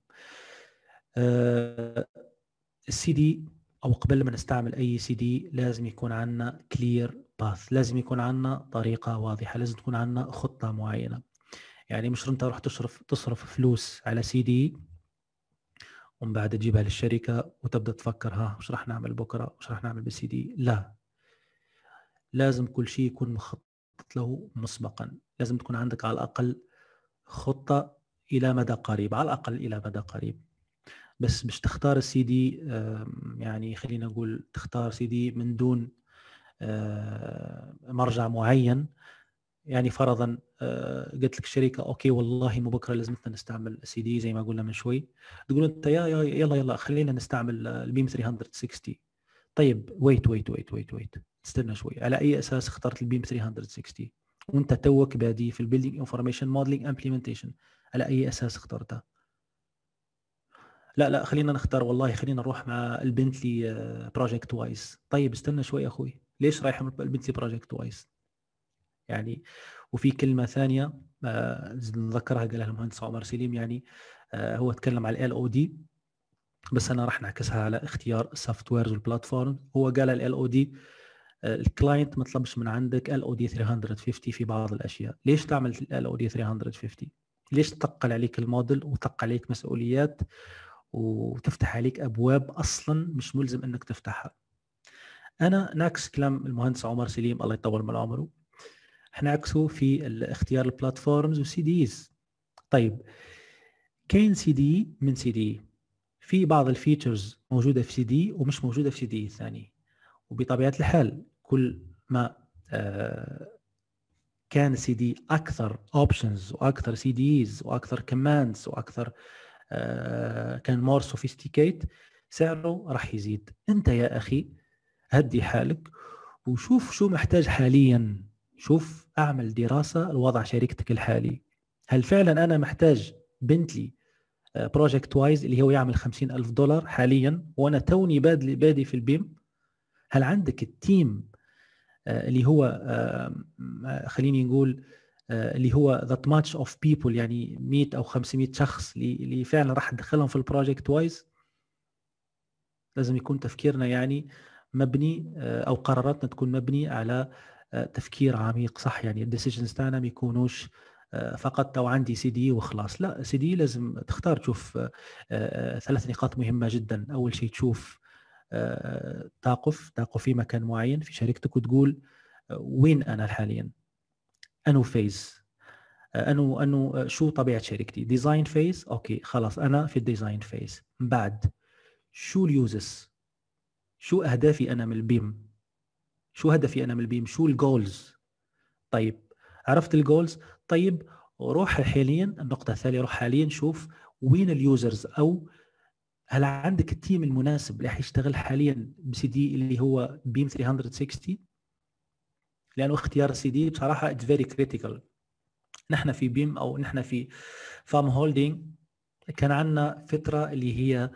السي دي أو قبل ما نستعمل أي سي دي لازم يكون عندنا clear path، لازم يكون عندنا طريقة واضحة، لازم تكون عندنا خطة معينة. يعني مش أنت رح تصرف تصرف فلوس على سي دي ومن بعد تجيبها للشركة وتبدأ تفكر ها وش رح نعمل بكرة وش رح نعمل بالسي دي. لا، لازم كل شيء يكون مخطط له مسبقا. لازم تكون عندك على الأقل خطة إلى مدى قريب، على الأقل إلى مدى قريب. بس مش تختار السي دي، يعني خلينا نقول تختار سي دي من دون مرجع معين. يعني فرضا قلت لك الشركه اوكي والله مو بكره لازمتنا نستعمل سي دي زي ما قلنا من شوي، تقول انت يا يلا يلا خلينا نستعمل البيم ثلاثمية وستين. طيب ويت ويت ويت ويت ويت استنى شوي، على اي اساس اخترت البيم ثلاثمية وستين وانت توك بادي في البيلدينج انفورميشن موديلنج امبلمنتيشن؟ على اي اساس اخترتها؟ لا لا خلينا نختار والله خلينا نروح مع البنتلي بروجكت وايز. طيب استنى شوي يا اخوي، ليش رايح البنتلي بروجكت وايز؟ يعني وفي كلمه ثانيه نذكرها قالها المهندس عمر سليم، يعني هو تكلم على ال او دي بس انا راح نعكسها على اختيار السوفت ويرز والبلاتفورم. هو قال ال او دي الكلاينت ما طلبش من عندك ال او دي ثلاثمية وخمسين في بعض الاشياء. ليش تعمل ال او دي ثلاثمية وخمسين؟ ليش تثقل عليك الموديل وتثقل عليك مسؤوليات وتفتح عليك ابواب اصلا مش ملزم انك تفتحها؟ انا نعكس كلام المهندس عمر سليم الله يطول من عمره، احنا عكسه في اختيار البلاتفورمز والسي ديز. طيب كاين سي دي من سي دي، في بعض الفيتشرز موجوده في سي دي ومش موجوده في سي دي ثاني، وبطبيعه الحال كل ما آه كان سي دي اكثر اوبشنز واكثر سي ديز واكثر كماندز واكثر آه كان مور سوفيستيكيت سعره راح يزيد. انت يا اخي هدي حالك وشوف شو محتاج حاليا، شوف اعمل دراسه لوضع شركتك الحالي. هل فعلا انا محتاج بنتلي بروجكت وايز اللي هو يعمل خمسين ألف دولار حاليا وانا توني بادي بادي في البيم؟ هل عندك التيم اللي هو خليني نقول اللي هو that much of people يعني مئة أو خمسمئة شخص اللي فعلا راح تدخلهم في البروجكت وايز؟ لازم يكون تفكيرنا يعني مبني أو قراراتنا تكون مبني على تفكير عميق، صح؟ يعني الديسيجنز تاعنا ما يكونوش فقط تو عندي سي دي وخلاص. لا، سي دي لازم تختار تشوف ثلاث نقاط مهمة جدا. أول شيء تشوف تقف تقف في مكان معين في شركتك وتقول وين أنا حاليا، أنو فيز، أنو أنو شو طبيعة شركتي. ديزاين فيز أوكي خلاص أنا في الديزاين فيز. بعد شو اليوزز، شو أهدافي أنا من البيم، شو هدفي أنا من البيم، شو الجولز. طيب عرفت الجولز، طيب روح حاليا النقطة الثانية، روح حاليا شوف وين اليوزرز، أو هل عندك التيم المناسب اللي حيشتغل حاليا بسي دي اللي هو بيم ثلاثمية وستين؟ لأنه اختيار السي دي بصراحة it's very critical. نحن في بيم أو نحن في فام هولدينج كان عندنا فترة اللي هي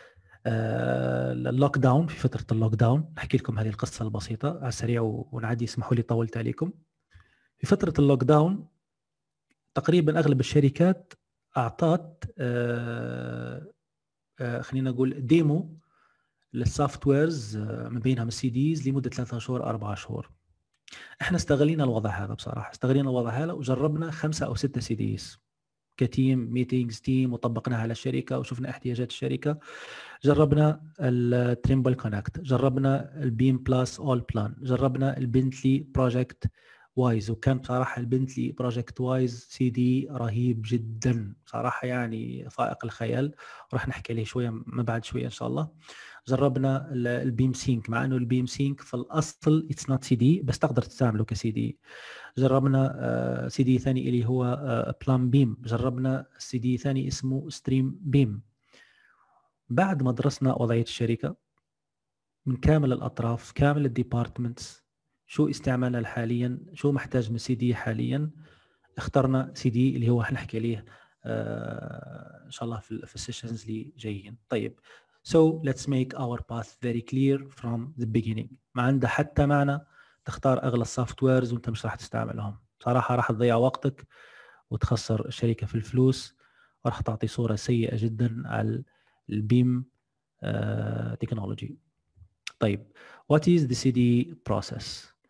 اللوك داون. في فترة اللوك داون نحكي لكم هذه القصة البسيطة على السريع ونعدي، اسمحوا لي طولت عليكم. في فترة اللوك داون تقريبا أغلب الشركات أعطت آه آه خلينا نقول ديمو للسوفت ويرز ما بينهم السي ديز لمدة ثلاثة شهور أربعة شهور. احنا استغلينا الوضع هذا بصراحة، استغلينا الوضع هذا وجربنا خمسة أو ستة سي ديز كتيم ميتينجز تيم وطبقناها على الشركة وشفنا احتياجات الشركة. جربنا التريمبل كونكت، جربنا البيم بلاس اول بلان، جربنا البنتلي بروجكت وايز، وكان بصراحة البنتلي بروجكت وايز سي دي رهيب جدا صراحة، يعني فائق الخيال، وراح نحكي عليه شوية ما بعد شوية إن شاء الله. جربنا البيم سينك، مع انه البيم سينك في الاصل اتس نوت سي دي بس تقدر تستعمله كسي دي. جربنا سي دي ثاني اللي هو بلان بيم، جربنا سي دي ثاني اسمه ستريم بيم. بعد ما درسنا وضعية الشركة من كامل الأطراف كامل الديبارتمنتس، شو استعمالنا حاليا، شو محتاج من سي دي حاليا. اخترنا سي دي اللي هو حنحكي عليه آه ان شاء الله في, في السيشنز اللي جايين. طيب so let's make our path very clear from the beginning. ما عنده حتى معنى تختار اغلى السوفت ويرز وانت مش راح تستعملهم صراحه، راح تضيع وقتك وتخسر الشركه في الفلوس، وراح تعطي صوره سيئه جدا على البيم تكنولوجي. طيب what is the سي دي process؟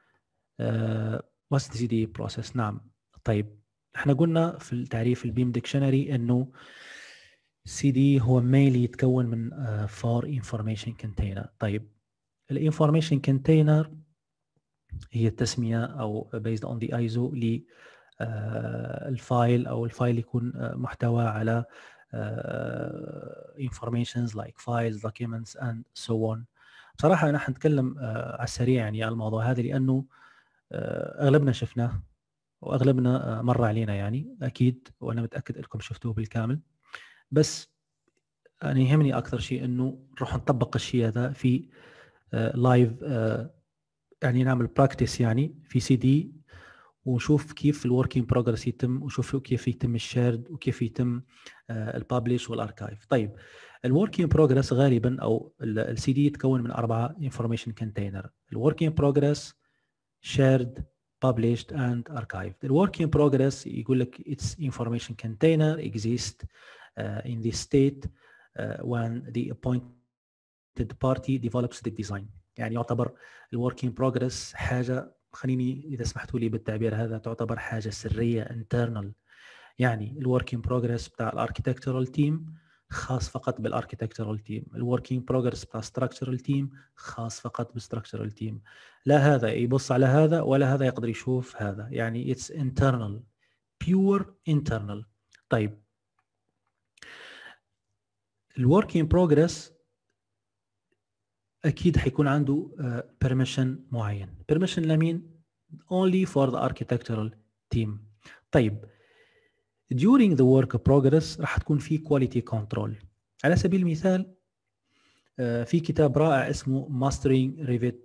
uh, what's the سي دي process؟ نعم طيب احنا قلنا في التعريف البيم ديكشنري انه سي دي هو mainly يتكون من uh, for information container. طيب الانفورميشن كونتينر هي التسميه او based on the ايزو ل uh, الفايل او الفايل يكون uh, محتوى على uh, informations like files, documents and so on. بصراحه انا حنتكلم uh, على السريع يعني على الموضوع هذا لانه uh, اغلبنا شفناه واغلبنا مر علينا يعني اكيد، وانا متاكد انكم شفتوه بالكامل. بس انا يهمني اكثر شيء انه نروح نطبق الشيء هذا في لايف uh, uh, يعني نعمل براكتس يعني في سي دي، ونشوف كيف الوركينج بروجرس يتم، وشوف كيف يتم الشيرد، وكيف يتم الببلش والاركايف. طيب الوركينج بروجرس غالبا او السي دي يتكون من اربعه انفورميشن كونتينر: الوركينج بروجرس، شيرد، published and archived. The work in progress يقول لك its information container exists uh, in this state uh, when the appointed party develops the design. يعني يعتبر ال work in progress حاجة، خليني إذا سمحتوا لي بالتعبير هذا، تعتبر حاجة سرية internal. يعني ال work in progress بتاع الاركيتكتورال تيم خاص فقط بالاركيتكتورال تيم، الوركينج بروجرس بتاع ستراكشرال تيم خاص فقط بالستراكشرال تيم. لا هذا يبص على هذا ولا هذا يقدر يشوف هذا، يعني it's internal pure internal. طيب الوركينج بروجرس اكيد حيكون عنده permission معين. permission لمين؟ only for the architectural team. طيب during the work progress راح تكون في quality control. على سبيل المثال في كتاب رائع اسمه Mastering Revit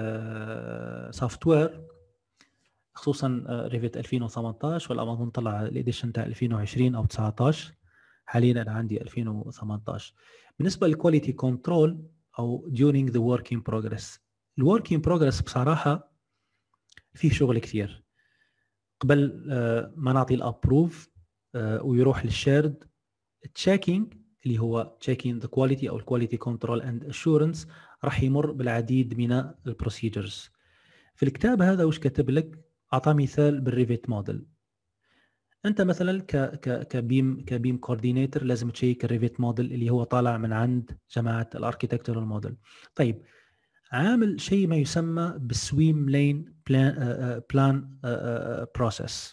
Software، خصوصا ريفيت ألفين وثمانية عشر، ولا اظن طلع الاديشن تاع ألفين وعشرين او تسعة عشر، حاليا انا عندي ألفين وثمانية عشر. بالنسبه للكواليتي كنترول او during the work in progress، الورك ان بروجرس بصراحه فيه شغل كثير. قبل ما نعطي الابروف ويروح للشيرد، التشيكينج اللي هو checking the quality او الكواليتي كنترول اند اشورنس راح يمر بالعديد من البروسيجرز. في الكتاب هذا وش كتب لك؟ اعطى مثال بالريفيت موديل. انت مثلا ك ك كبيم كبيم كوردينيتور لازم تشيك الريفيت موديل اللي هو طالع من عند جماعه الاركيتكتورال موديل. طيب عامل شيء ما يسمى بالسويم لين بلان بلان بروسيس،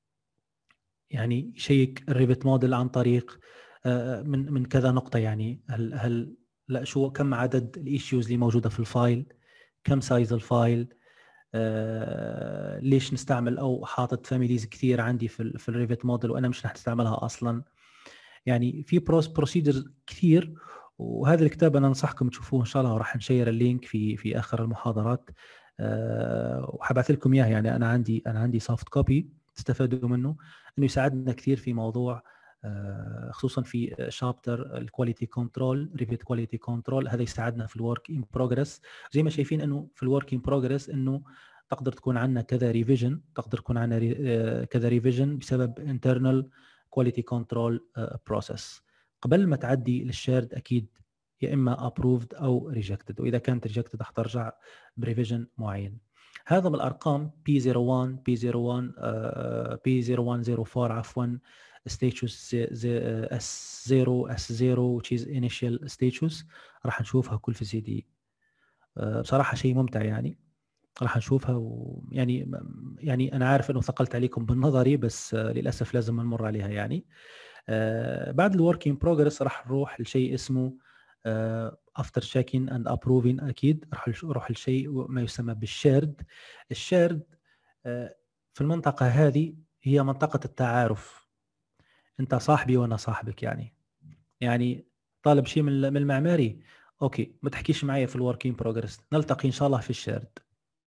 يعني يشيك الريفيت موديل عن طريق من من كذا نقطه. يعني هل هل لا شو كم عدد الايشوز اللي موجوده في الفايل، كم سايز الفايل، آه ليش نستعمل او حاطط فاميليز كثير عندي في في الريفيت موديل وانا مش راح استعملها اصلا. يعني في بروس بروسيدرز كثير. وهذا الكتاب انا انصحكم تشوفوه ان شاء الله، وراح نشير اللينك في في اخر المحاضرات، أه وحبعث لكم اياه. يعني انا عندي انا عندي سوفت كوبي تستفادوا منه، انه يساعدنا كثير في موضوع أه خصوصا في شابتر الكواليتي كنترول، ريفيت كواليتي كنترول. هذا يساعدنا في الورك ان بروجرس. زي ما شايفين انه في الورك ان بروجرس انه تقدر تكون عندنا كذا ريفيجن، تقدر تكون عندنا ري كذا ريفيجن بسبب انترنال كواليتي كنترول بروسيس. قبل ما تعدي للشيرد اكيد يا اما ابروفد او ريجكتد، واذا كانت ريجكتد راح ترجع بريفيجن معين. هذا بالارقام بي صفر واحد بي صفر واحد بي صفر واحد صفر أربعة عفوا ستيتوس اس صفر اس صفر which is initial status، راح نشوفها كل في سي دي. بصراحه شيء ممتع يعني، راح نشوفها. ويعني يعني انا عارف انه ثقلت عليكم بالنظري، بس للاسف لازم نمر عليها يعني. آه بعد الورك ان بروجرس راح نروح لشيء اسمه افتر تشيكين اند ابروفين. اكيد راح نروح لشيء ما يسمى بالشيرد. الشيرد آه في المنطقه هذه هي منطقه التعارف، انت صاحبي وانا صاحبك. يعني يعني طالب شيء من من المعماري، اوكي ما تحكيش معي في الورك ان بروجرس، نلتقي ان شاء الله في الشيرد.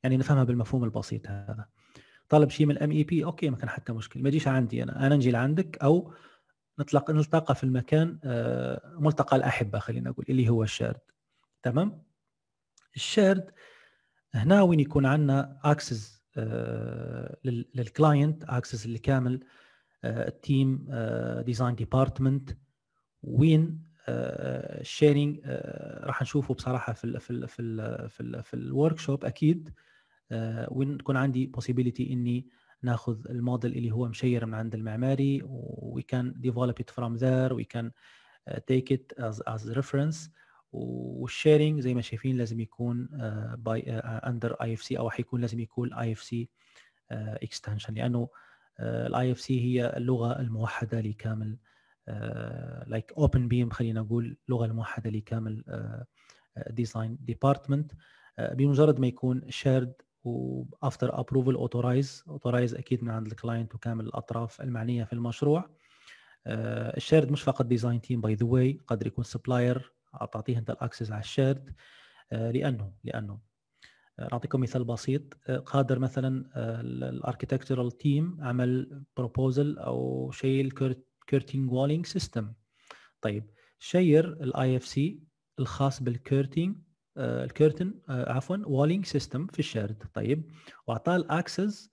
يعني نفهمها بالمفهوم البسيط هذا. طالب شيء من الام اي بي، اوكي ما كان حتى مشكله، ما يجيش عندي انا انا نجي لعندك، او نطلق نلتقى في المكان ملتقى الاحبه خلينا نقول اللي هو الشيرد. تمام. الشيرد هنا وين يكون عندنا اكسس للكلاينت، اكسس اللي كامل التيم ديزاين ديبارتمنت، وين الشيرنج راح نشوفه بصراحه في ال في ال في ال في, ال في الورك شوب اكيد. وين تكون عندي possibility اني ناخذ الموديل اللي هو مشير من عند المعماري و we can develop it from there, we can uh, take it as as reference. والشيرنج زي ما شايفين لازم يكون uh, by uh, under آي إف سي، او حيكون لازم يكون آي إف سي uh, extension، لانه الاي اف سي هي اللغه الموحده لكامل لايك اوبن بيم، خلينا نقول اللغه الموحده لكامل ديزاين ديبارتمنت. بمجرد ما يكون شيرد وافتر ابروفل اوثورايز، اوثورايز اكيد من عند الكلاينت وكامل الاطراف المعنيه في المشروع. الشيرد مش فقط ديزاين تيم باي ذا واي، قدر يكون سبلاير تعطيه انت الاكسس على الشيرد، لانه لانه نعطيكم مثال بسيط. قادر مثلا الاركيتكتشرال تيم عمل بروبوزل او شيء الكيرتينج وولينج سيستم. طيب شير الاي اف سي الخاص بالكيرتينج الكيرتن عفوا وولينج سيستم في الشيرد. طيب واعطاه الاكسس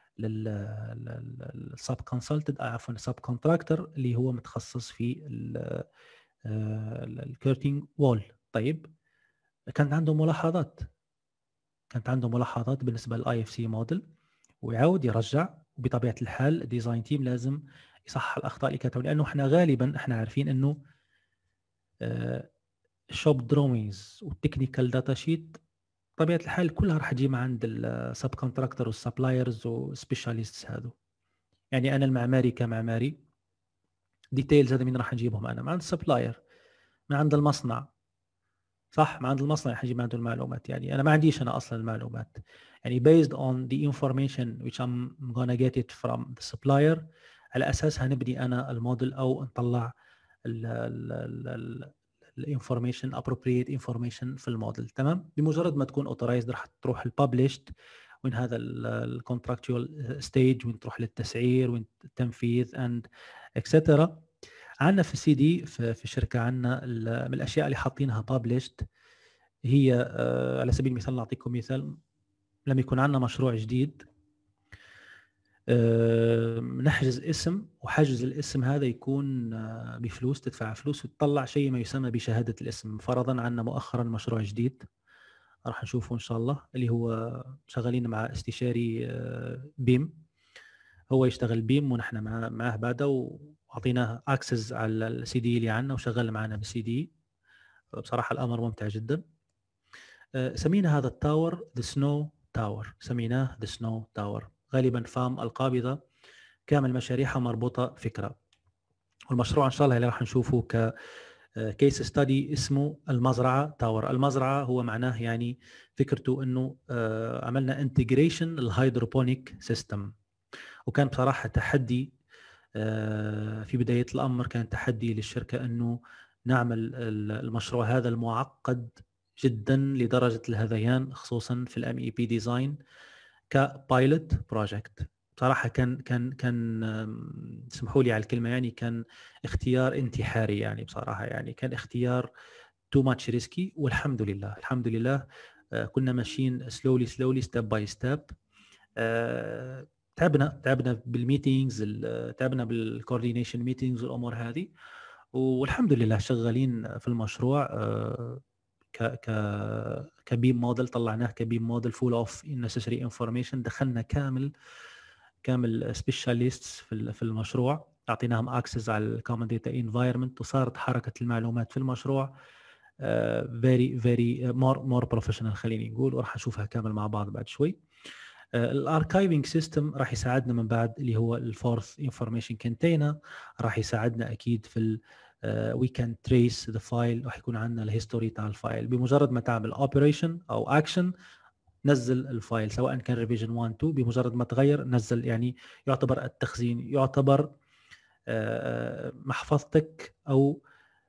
للسب كونسلتد عفوا السب كونتراكتور اللي هو متخصص في الكيرتينج وول. طيب كانت عنده ملاحظات كانت عنده ملاحظات بالنسبه للاي اف سي موديل، ويعود يرجع. وبطبيعه الحال الديزاين تيم لازم يصحح الاخطاء اللي كتبوا، لانه احنا غالبا احنا عارفين انه الشوب دروينجز والتكنيكال داتا شيت بطبيعه الحال كلها راح تجي مع عند السب كونتراكتور والسبلايرز والسبيشاليستس هذو. يعني انا المعماري كمعماري ديتيلز هذا مين راح نجيبهم؟ انا من عند السبلاير، من عند المصنع، صح؟ من عند المصنع حجيب عنده المعلومات. يعني انا ما عنديش انا اصلا المعلومات، يعني based on the information which I'm gonna get it from the supplier، على اساسها نبني انا الموديل او نطلع الانفورميشن appropriate information في الموديل. تمام. بمجرد ما تكون authorized راح تروح الببلشد، وين هذا الكونتراكتوال ستيج، وين تروح للتسعير، وين التنفيذ اند اكسترا. عندنا في السي دي في الشركه عندنا من الاشياء اللي حاطينها بابلشد هي على سبيل المثال نعطيكم مثال. لما يكون عندنا مشروع جديد نحجز اسم، وحجز الاسم هذا يكون بفلوس، تدفع فلوس وتطلع شيء ما يسمى بشهاده الاسم. فرضا عندنا مؤخرا مشروع جديد راح نشوفه ان شاء الله، اللي هو شغالين مع استشاري بيم، هو يشتغل بيم ونحن معاه بعده، واعطيناه اكسس على السي دي اللي عندنا وشغل معنا بالسي دي. بصراحه الامر ممتع جدا. سمينا هذا التاور ذا سنو تاور، سميناه ذا سنو تاور. غالبا فام القابضه كامل مشاريعها مربوطه فكره. والمشروع ان شاء الله اللي راح نشوفه ك كيس ستادي اسمه المزرعه تاور. المزرعه هو معناه يعني فكرته انه عملنا انتجريشن الهيدروبونيك سيستم، وكان بصراحه تحدي في بدايه الامر، كان تحدي للشركه انه نعمل المشروع هذا المعقد جدا لدرجه الهذيان، خصوصا في الام اي بي ديزاين كبايلوت بروجكت. بصراحه كان كان كان اسمحوا لي على الكلمه، يعني كان اختيار انتحاري. يعني بصراحه يعني كان اختيار تو ماتش ريسكي، والحمد لله الحمد لله كنا ماشيين سلولي سلولي ستيب باي ستيب. تعبنا تعبنا بالميتينجز، تعبنا بالكوردينيشن ميتينجز والامور هذه، والحمد لله شغالين في المشروع ك ك كبيم موديل. طلعناه كبيم موديل فول اوف necessary انفورميشن. دخلنا كامل كامل سبيشاليستس في في المشروع، اعطيناهم اكسس على الكومن داتا انفايرمنت، وصارت حركه المعلومات في المشروع فيري فيري مور مور بروفيشنال خليني نقول، وراح نشوفها كامل مع بعض بعد شوي. الاركايفنج سيستم راح يساعدنا من بعد، اللي هو الفورث انفورميشن كونتينر، راح يساعدنا اكيد في وي كان تريس ذا فايل، راح يكون عندنا الهيستوري تاع الفايل. بمجرد ما تعمل اوبريشن او اكشن نزل الفايل، سواء كان ريفيجن واحد اثنين، بمجرد ما تغير نزل. يعني يعتبر التخزين، يعتبر محفظتك او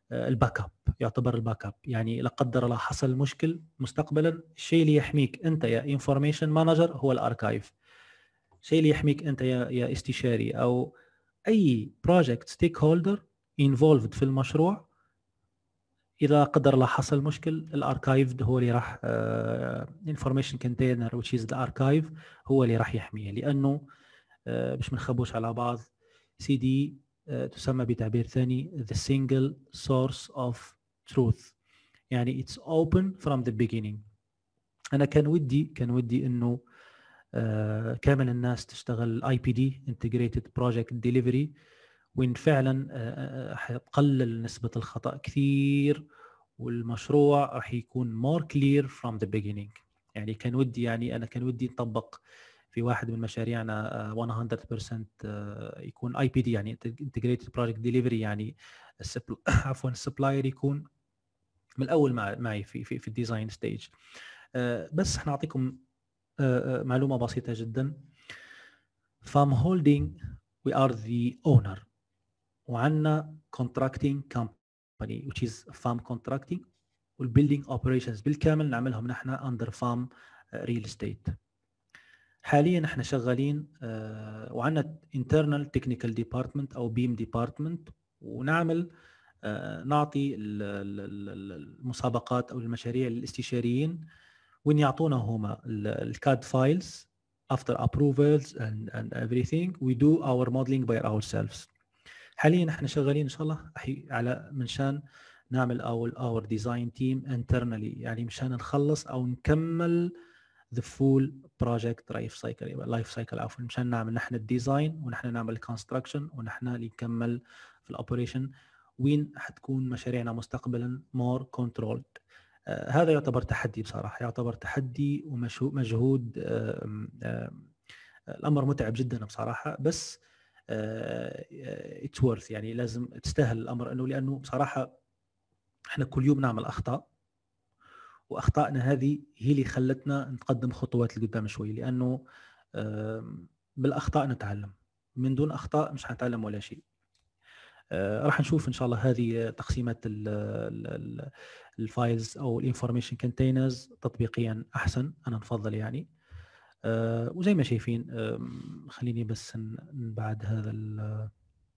الباك اب، يعتبر الباك اب. يعني لا قدر الله حصل مشكل مستقبلا، الشيء اللي يحميك انت يا انفورميشن مانجر هو الاركايف. الشيء اللي يحميك انت يا يا استشاري او اي بروجكت ستيك هولدر انفولفد في المشروع، اذا قدر الله حصل مشكل، الاركايف هو اللي راح انفورميشن كونتينر which is the archive هو اللي راح يحميه. لانه uh, باش ما نخبوش على بعض، سي دي uh, تسمى بتعبير ثاني the single source of truth، يعني it's open from the beginning. انا كان ودي كان ودي انه uh, كامل الناس تشتغل اي بي دي integrated project delivery، وين فعلا uh, حتقلل نسبة الخطأ كثير، والمشروع راح يكون more clear from the beginning. يعني كان ودي يعني أنا كان ودي نطبق في واحد من مشاريعنا مية بالمية يكون اي بي دي، يعني integrated project delivery، يعني عفوا السبلاير يكون من الأول مع معي في في في الديزاين ستيج. بس حنعطيكم معلومة بسيطة جدا. فام هولدينج we are the owner، وعندنا contracting company which is farm contracting، والبيلدينج اوبريشنز بالكامل نعملهم نحن اندر فارم ريل استيت. حاليا احنا شغالين uh, وعندنا internal technical department او بيم ديبارتمنت، ونعمل uh, نعطي المسابقات او المشاريع للاستشاريين، وين يعطونا هما الكاد فايلز after approvals and, and everything we do our modeling by ourselves. حاليا احنا شغالين ان شاء الله على منشان نعمل او اور ديزاين تيم انترنالي، يعني مشان نخلص او نكمل ذا فول بروجكت لايف سايكل لايف سايكل عفوا مشان نعمل نحن الديزاين ونحن نعمل الكونستراكشن ونحن اللي نكمل في الاوبريشن، وين حتكون مشاريعنا مستقبلا مور كنترولد. آه هذا يعتبر تحدي بصراحه، يعتبر تحدي ومجهود. آه آه الامر متعب جدا بصراحه، بس اتس uh, وورث، يعني لازم تستاهل الامر، انه لانه بصراحه احنا كل يوم نعمل اخطاء، واخطائنا هذه هي اللي خلتنا نتقدم خطوات لقدام شوي، لانه uh, بالاخطاء نتعلم، من دون اخطاء مش هنتعلم ولا شيء. uh, راح نشوف ان شاء الله هذه تقسيمات الفايلز او الانفورميشن كونتينرز تطبيقيا احسن، انا نفضل يعني. آه وزي ما شايفين آه خليني بس بعد هذا ال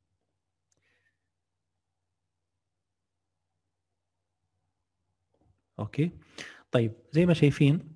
اوكي. طيب زي ما شايفين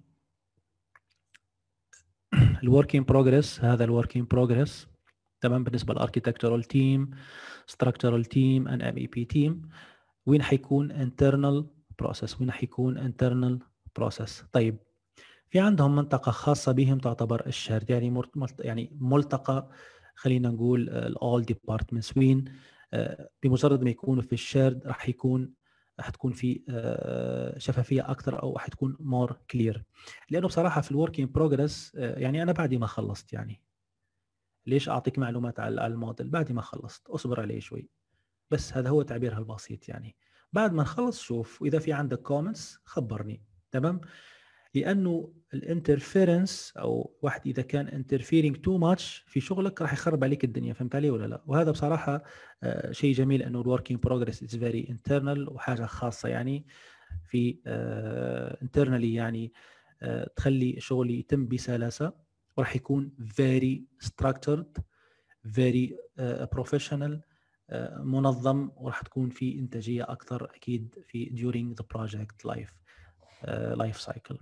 الورك ان بروجريس، هذا الورك ان بروجريس تمام بالنسبه للاركيتكتورال تيم، ستراكشرال تيم، ان ام اي بي تيم. وين حيكون انترنال بروسيس، وين حيكون انترنال بروسيس. طيب في عندهم منطقة خاصة بهم تعتبر الشارد، يعني ملت... يعني ملتقى خلينا نقول الاول ديبارتمنتس، وين بمجرد ما يكونوا في الشارد راح يكون حتكون في شفافية أكثر أو حتكون مور كلير. لأنه بصراحة في الورك ان بروجرس يعني أنا بعد ما خلصت، يعني ليش أعطيك معلومات على الموديل بعد ما خلصت؟ أصبر عليه شوي، بس هذا هو تعبيرها البسيط. يعني بعد ما نخلص شوف، وإذا في عندك كومنتس خبرني، تمام؟ لانه الانترفيرنس او واحد اذا كان انترفيرينج تو ماتش في شغلك راح يخرب عليك الدنيا، فهمت علي ولا لا؟ وهذا بصراحه آه شيء جميل، انه الوركينج بروجرس از فيري انترنال وحاجه خاصه، يعني في انترنالي uh, يعني uh, تخلي شغلي يتم بسلاسه، وراح يكون فيري ستراكتشرد، فيري بروفيشنال، منظم، وراح تكون في انتاجيه اكثر اكيد في during the project life uh, life cycle.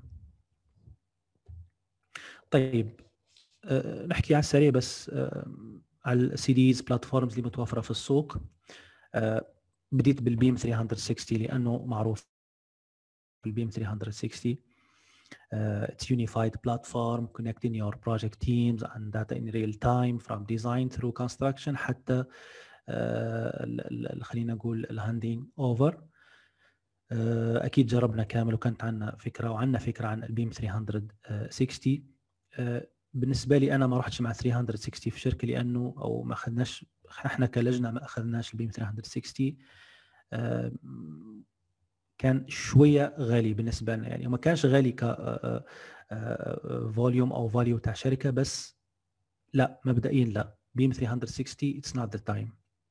طيب أه نحكي على السريع بس أه على السي ديز بلاتفورمز اللي متوفره في السوق. أه بديت بالبيم ثلاثمية وستين لانه معروف بالبيم ثلاثمية وستين uh, it's unified platform connecting your project teams and data in real time from design through construction حتى uh, خلينا نقول الهاندينج اوفر. uh, اكيد جربنا كامل وكانت عندنا فكره وعندنا فكره عن البيم ثلاثمية وستين. uh, بالنسبه لي انا ما رحتش مع ثلاثمية وستين في شركه، لانه او ما اخذناش احنا كلجنه ما اخذناش البيم ثلاثمية وستين. أه كان شويه غالي بالنسبه لنا، يعني ما كانش غالي ك فوليوم او فاليو تاع شركه، بس لا مبدئيا لا، بيم ثلاثمية وستين اتس نوت ذا تايم.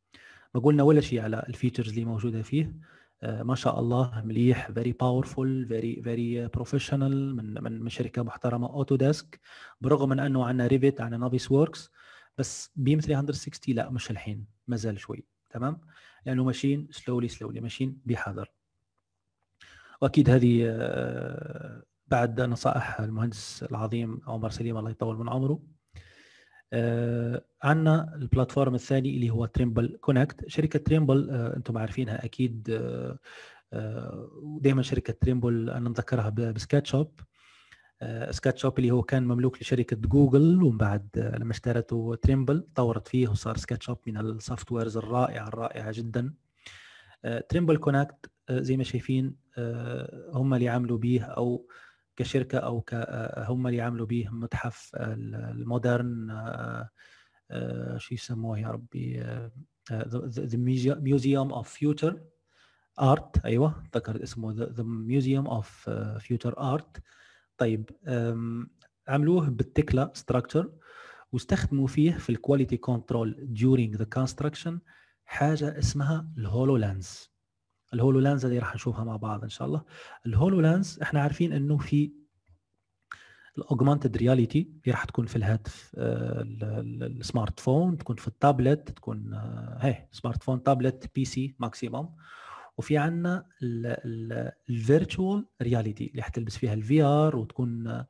ما قلنا ولا شيء على الفيتشرز اللي موجوده فيه. آه ما شاء الله مليح، فيري باورفول، فيري فيري بروفيشنال، من من من شركه محترمه اوتوديسك. برغم من انه عندنا ريفيت، عندنا نافيس ووركس، بس بيم ثلاثمية وستين لا مش الحين، ما زال شوي. تمام، لانه ماشيين سلولي سلولي، ماشيين بحذر. واكيد هذه آه بعد نصائح المهندس العظيم عمر سليم الله يطول من عمره. آه عندنا البلاتفورم الثاني اللي هو تريمبل كونكت. شركه تريمبل آه انتم عارفينها اكيد، آه آه دائما شركه تريمبل انا نذكرها بسكاتشوب. آه سكاتشوب اللي هو كان مملوك لشركه جوجل، ومن بعد آه لما اشترته تريمبل طورت فيه وصار سكاتشوب من السوفت ويرز الرائعه الرائعه جدا. آه تريمبل كونكت آه زي ما شايفين آه هم اللي عملوا به، او كشركه او ك هم اللي عملوا به متحف المودرن، شو يسموه يا ربي، ذا ميوزيوم اوف فيوتشر ارت. ايوه ذكرت اسمه، ذا ميوزيوم اوف فيوتشر ارت. طيب عملوه بالتكلا ستراكشر، واستخدموا فيه في الكواليتي كنترول during the construction حاجه اسمها الهولو لانز. الهولو لانز اللي راح نشوفها مع بعض ان شاء الله. الهولو لانز احنا عارفين انه في الاوجمانتد رياليتي اللي راح تكون في الهاتف السمارت فون، تكون في التابلت، تكون هي سمارت فون تابلت بي سي ماكسيموم. وفي عندنا الفيرتشوال رياليتي اللي حتلبس فيها الفي ار وتكون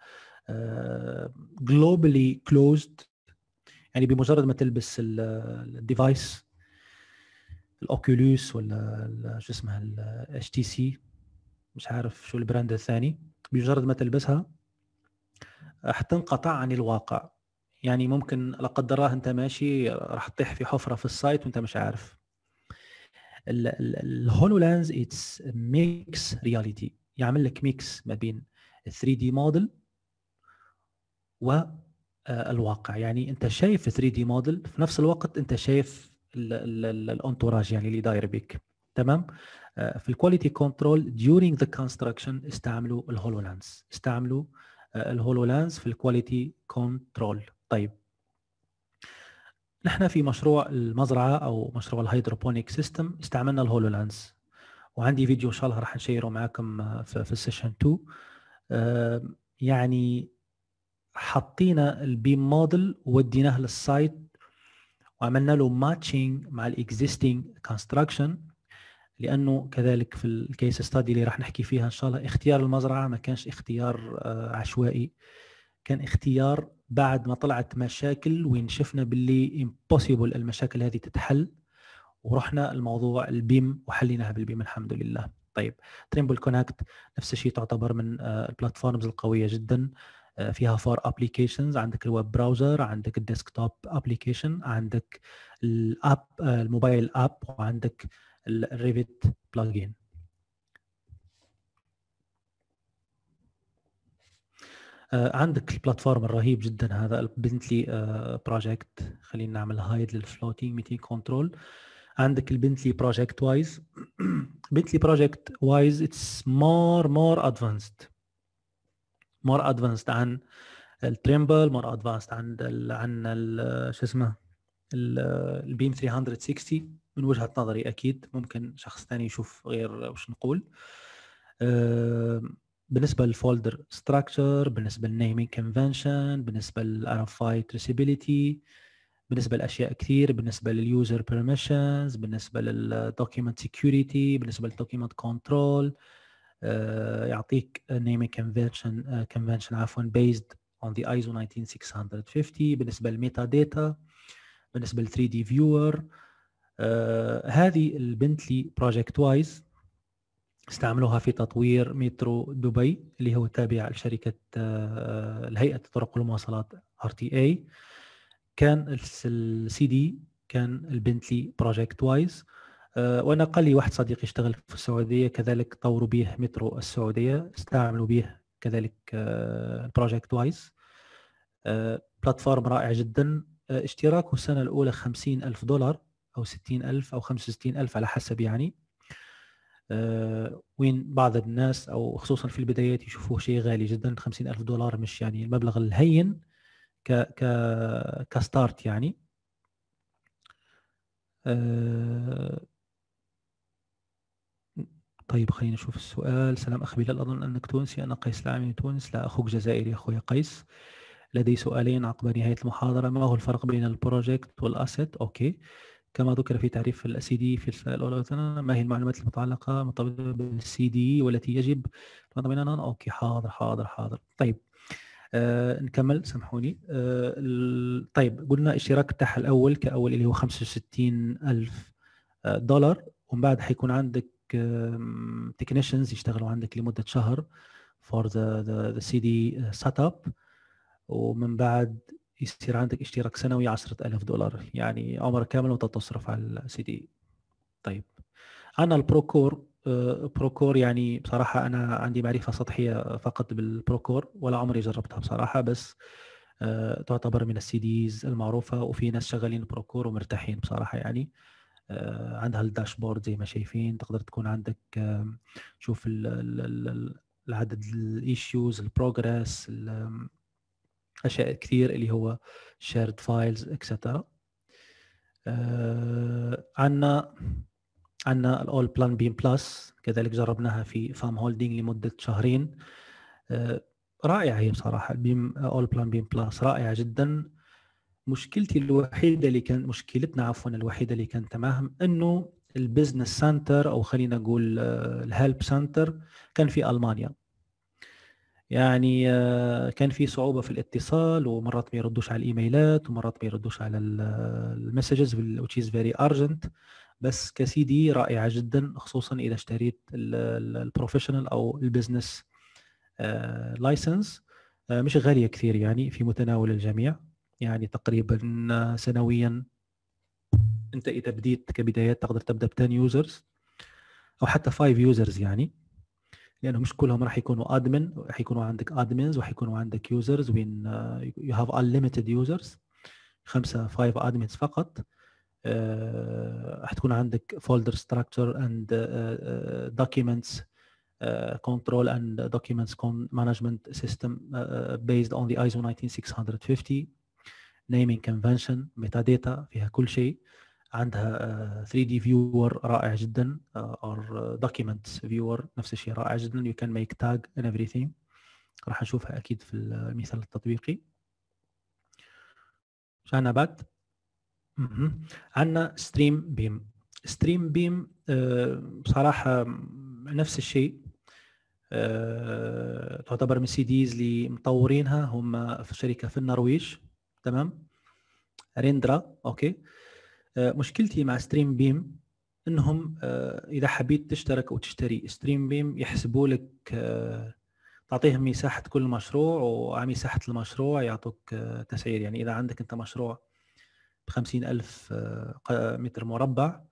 جلوبالي كلوزد، يعني بمجرد ما تلبس الديفايس الاوكيولوس ولا شو اسمها الاتش تي سي، مش عارف شو البراند الثاني، بمجرد ما تلبسها حتنقطع عن الواقع. يعني ممكن لا قدر الله انت ماشي راح تطيح في حفره في السايت وانت مش عارف. الهولو لانز اتس ميكس رياليتي، يعمل لك ميكس ما بين ثري دي موديل والواقع. يعني انت شايف ثري دي موديل في نفس الوقت انت شايف الانتوراج يعني اللي داير بك. تمام. في الكواليتي كنترول during the construction استعملوا الهولو لانز، استعملوا الهولو لانز في الكواليتي كنترول. طيب نحن في مشروع المزرعه او مشروع الهيدروبونيك سيستم استعملنا الهولو لانز، وعندي فيديو ان شاء الله راح نشيره معكم في, في السيشن تو. يعني حطينا البيم موديل ووديناه للسايت وعملنا له ماتشنج مع الاكزيستنج كونستراكشن، لانه كذلك في الكيس ستادي اللي راح نحكي فيها ان شاء الله اختيار المزرعه ما كانش اختيار عشوائي، كان اختيار بعد ما طلعت مشاكل وين شفنا باللي امبوسيبل المشاكل هذه تتحل، ورحنا الموضوع البيم وحليناها بالبيم الحمد لله. طيب تريمبل كونكت نفس الشيء، تعتبر من البلاتفورمز القويه جدا، فيها فور ابلكيشنز، عندك الويب براوزر، عندك الديسكتوب ابلكيشن، عندك الاب الموبايل اب، وعندك الريفيت بلجين. عندك البلاتفورم الرهيب جدا هذا البنتلي بروجكت، خلينا نعمل هايد للفلوتينج ميتنج كنترول. عندك البنتلي بروجكت وايز. بنتلي بروجكت وايز اتس مور مور ادفانسد، مور ادفانسد عن التريمبل، مور ادفانسد عن ال عن ال شو اسمه البيم ثلاثمية وستين من وجهة نظري. اكيد ممكن شخص ثاني يشوف غير وش نقول. أه بالنسبه للفولدر ستراكشر، بالنسبه للنيمينج كونفنشن، بالنسبه للار اف اي تريسيبيليتي، بالنسبه لاشياء كثير، بالنسبه لليوزر بيرميشنز، بالنسبه للدوكيمنت سيكيورتي، بالنسبه للدوكيمنت كنترول. أه يعطيك نيمينج كونفنشن كونفنشن عفوا بيزد on the ايزو تسعة عشر ستمية وخمسين. بالنسبه للميتا داتا، بالنسبه لل ثري دي فيور. أه هذه البنتلي بروجكت وايز استعملوها في تطوير مترو دبي اللي هو تابع لشركة الهيئة طرق المواصلات ار تي اي. كان السي دي كان البنتلي بروجكت وايز، وانا قال لي واحد صديق يشتغل في السعودية كذلك طوروا به مترو السعودية، استعملوا به كذلك البروجكت وايز. بلاتفورم رائع جدا، اشتراكه السنة الأولى خمسين ألف دولار أو ستين ألف أو خمسة وستين ألف على حسب يعني. أه وين بعض الناس او خصوصا في البدايات يشوفوه شيء غالي جدا. خمسين ألف دولار مش يعني المبلغ الهين ك ك كستارت يعني. أه طيب خلينا نشوف السؤال. سلام أخ بلال، أظن أنك تونسي. أنا قيس العامي من تونس. لا، أخوك جزائري أخوي قيس. لدي سؤالين عقب نهاية المحاضرة. ما هو الفرق بين البروجكت والأسيت؟ أوكي. كما ذكر في تعريف السي دي في السنة الأولى، ما هي المعلومات المتعلقة مرتبطة بالسي دي والتي يجب بيننا؟ أوكي، حاضر حاضر حاضر. طيب آه نكمل، سامحوني. آه طيب قلنا اشتراك التاح الأول كأول اللي هو خمسة وستين ألف دولار، ومن بعد حيكون عندك تكنيشنز يشتغلوا عندك لمدة شهر for the the, the سي دي setup، ومن بعد يصير عندك اشتراك سنوي عشرة آلاف دولار، يعني عمر كامل وانت تصرف على السي دي. طيب عندنا البروكور. بروكور يعني بصراحة أنا عندي معرفة سطحية فقط بالبروكور، ولا عمري جربتها بصراحة، بس تعتبر من السي ديز المعروفة، وفي ناس شغالين بروكور ومرتاحين بصراحة. يعني عندها الداشبورد زي ما شايفين، تقدر تكون عندك شوف العدد الايشوز، البروجرس، اشياء كثير اللي هو شيرد فايلز اكسترا. عندنا عندنا الاول بلان بيم بلس، كذلك جربناها في فام هولدينج لمده شهرين. أه رائعه هي بصراحه. البيم اول بلان بيم بلس رائعه جدا. مشكلتي الوحيده اللي كان مشكلتنا عفوا الوحيده اللي كانت معهم انه البزنس سنتر، او خلينا نقول الهيلب سنتر، كان في المانيا. يعني كان في صعوبة في الاتصال، ومرات ما يردوش على الإيميلات، ومرات ما يردوش على المسجز which is very urgent. بس كسي دي رائعة جدا، خصوصا إذا اشتريت البروفيشنال أو البزنس لايسنس. مش غالية كثير، يعني في متناول الجميع. يعني تقريبا سنويا أنت إذا بديت كبدايات تقدر تبدأ ب عشرة يوزرز أو حتى خمسة يوزرز، يعني لانه مش كلهم راح يكونوا ادمن، راح يكونوا عندك ادمنز وحيكونوا عندك يوزرز وين يو هاف unlimited يوزرز، خمسه خمسه ادمنز فقط. راح تكون عندك folder structure and uh, documents uh, control and documents management system uh, based on the I S O nineteen six fifty. naming convention metadata فيها كل شيء. عندها ثري دي viewer رائع جدا، or documents viewer نفس الشيء رائع جدا. you can make tag and everything. راح نشوفها أكيد في المثال التطبيقي. مش عنا بعد. عندنا ستريم بيم. ستريم بيم بصراحة نفس الشيء، تعتبر من السي ديز اللي مطورينها هم في شركة في النرويج. تمام، ريندرا. أوكي. مشكلتي مع ستريم بيم انهم اذا حبيت تشترك او تشتري ستريم بيم يحسبوا لك، تعطيهم مساحه كل مشروع، وعلى مساحه المشروع يعطوك تسعير. يعني اذا عندك انت مشروع بخمسين ألف متر مربع،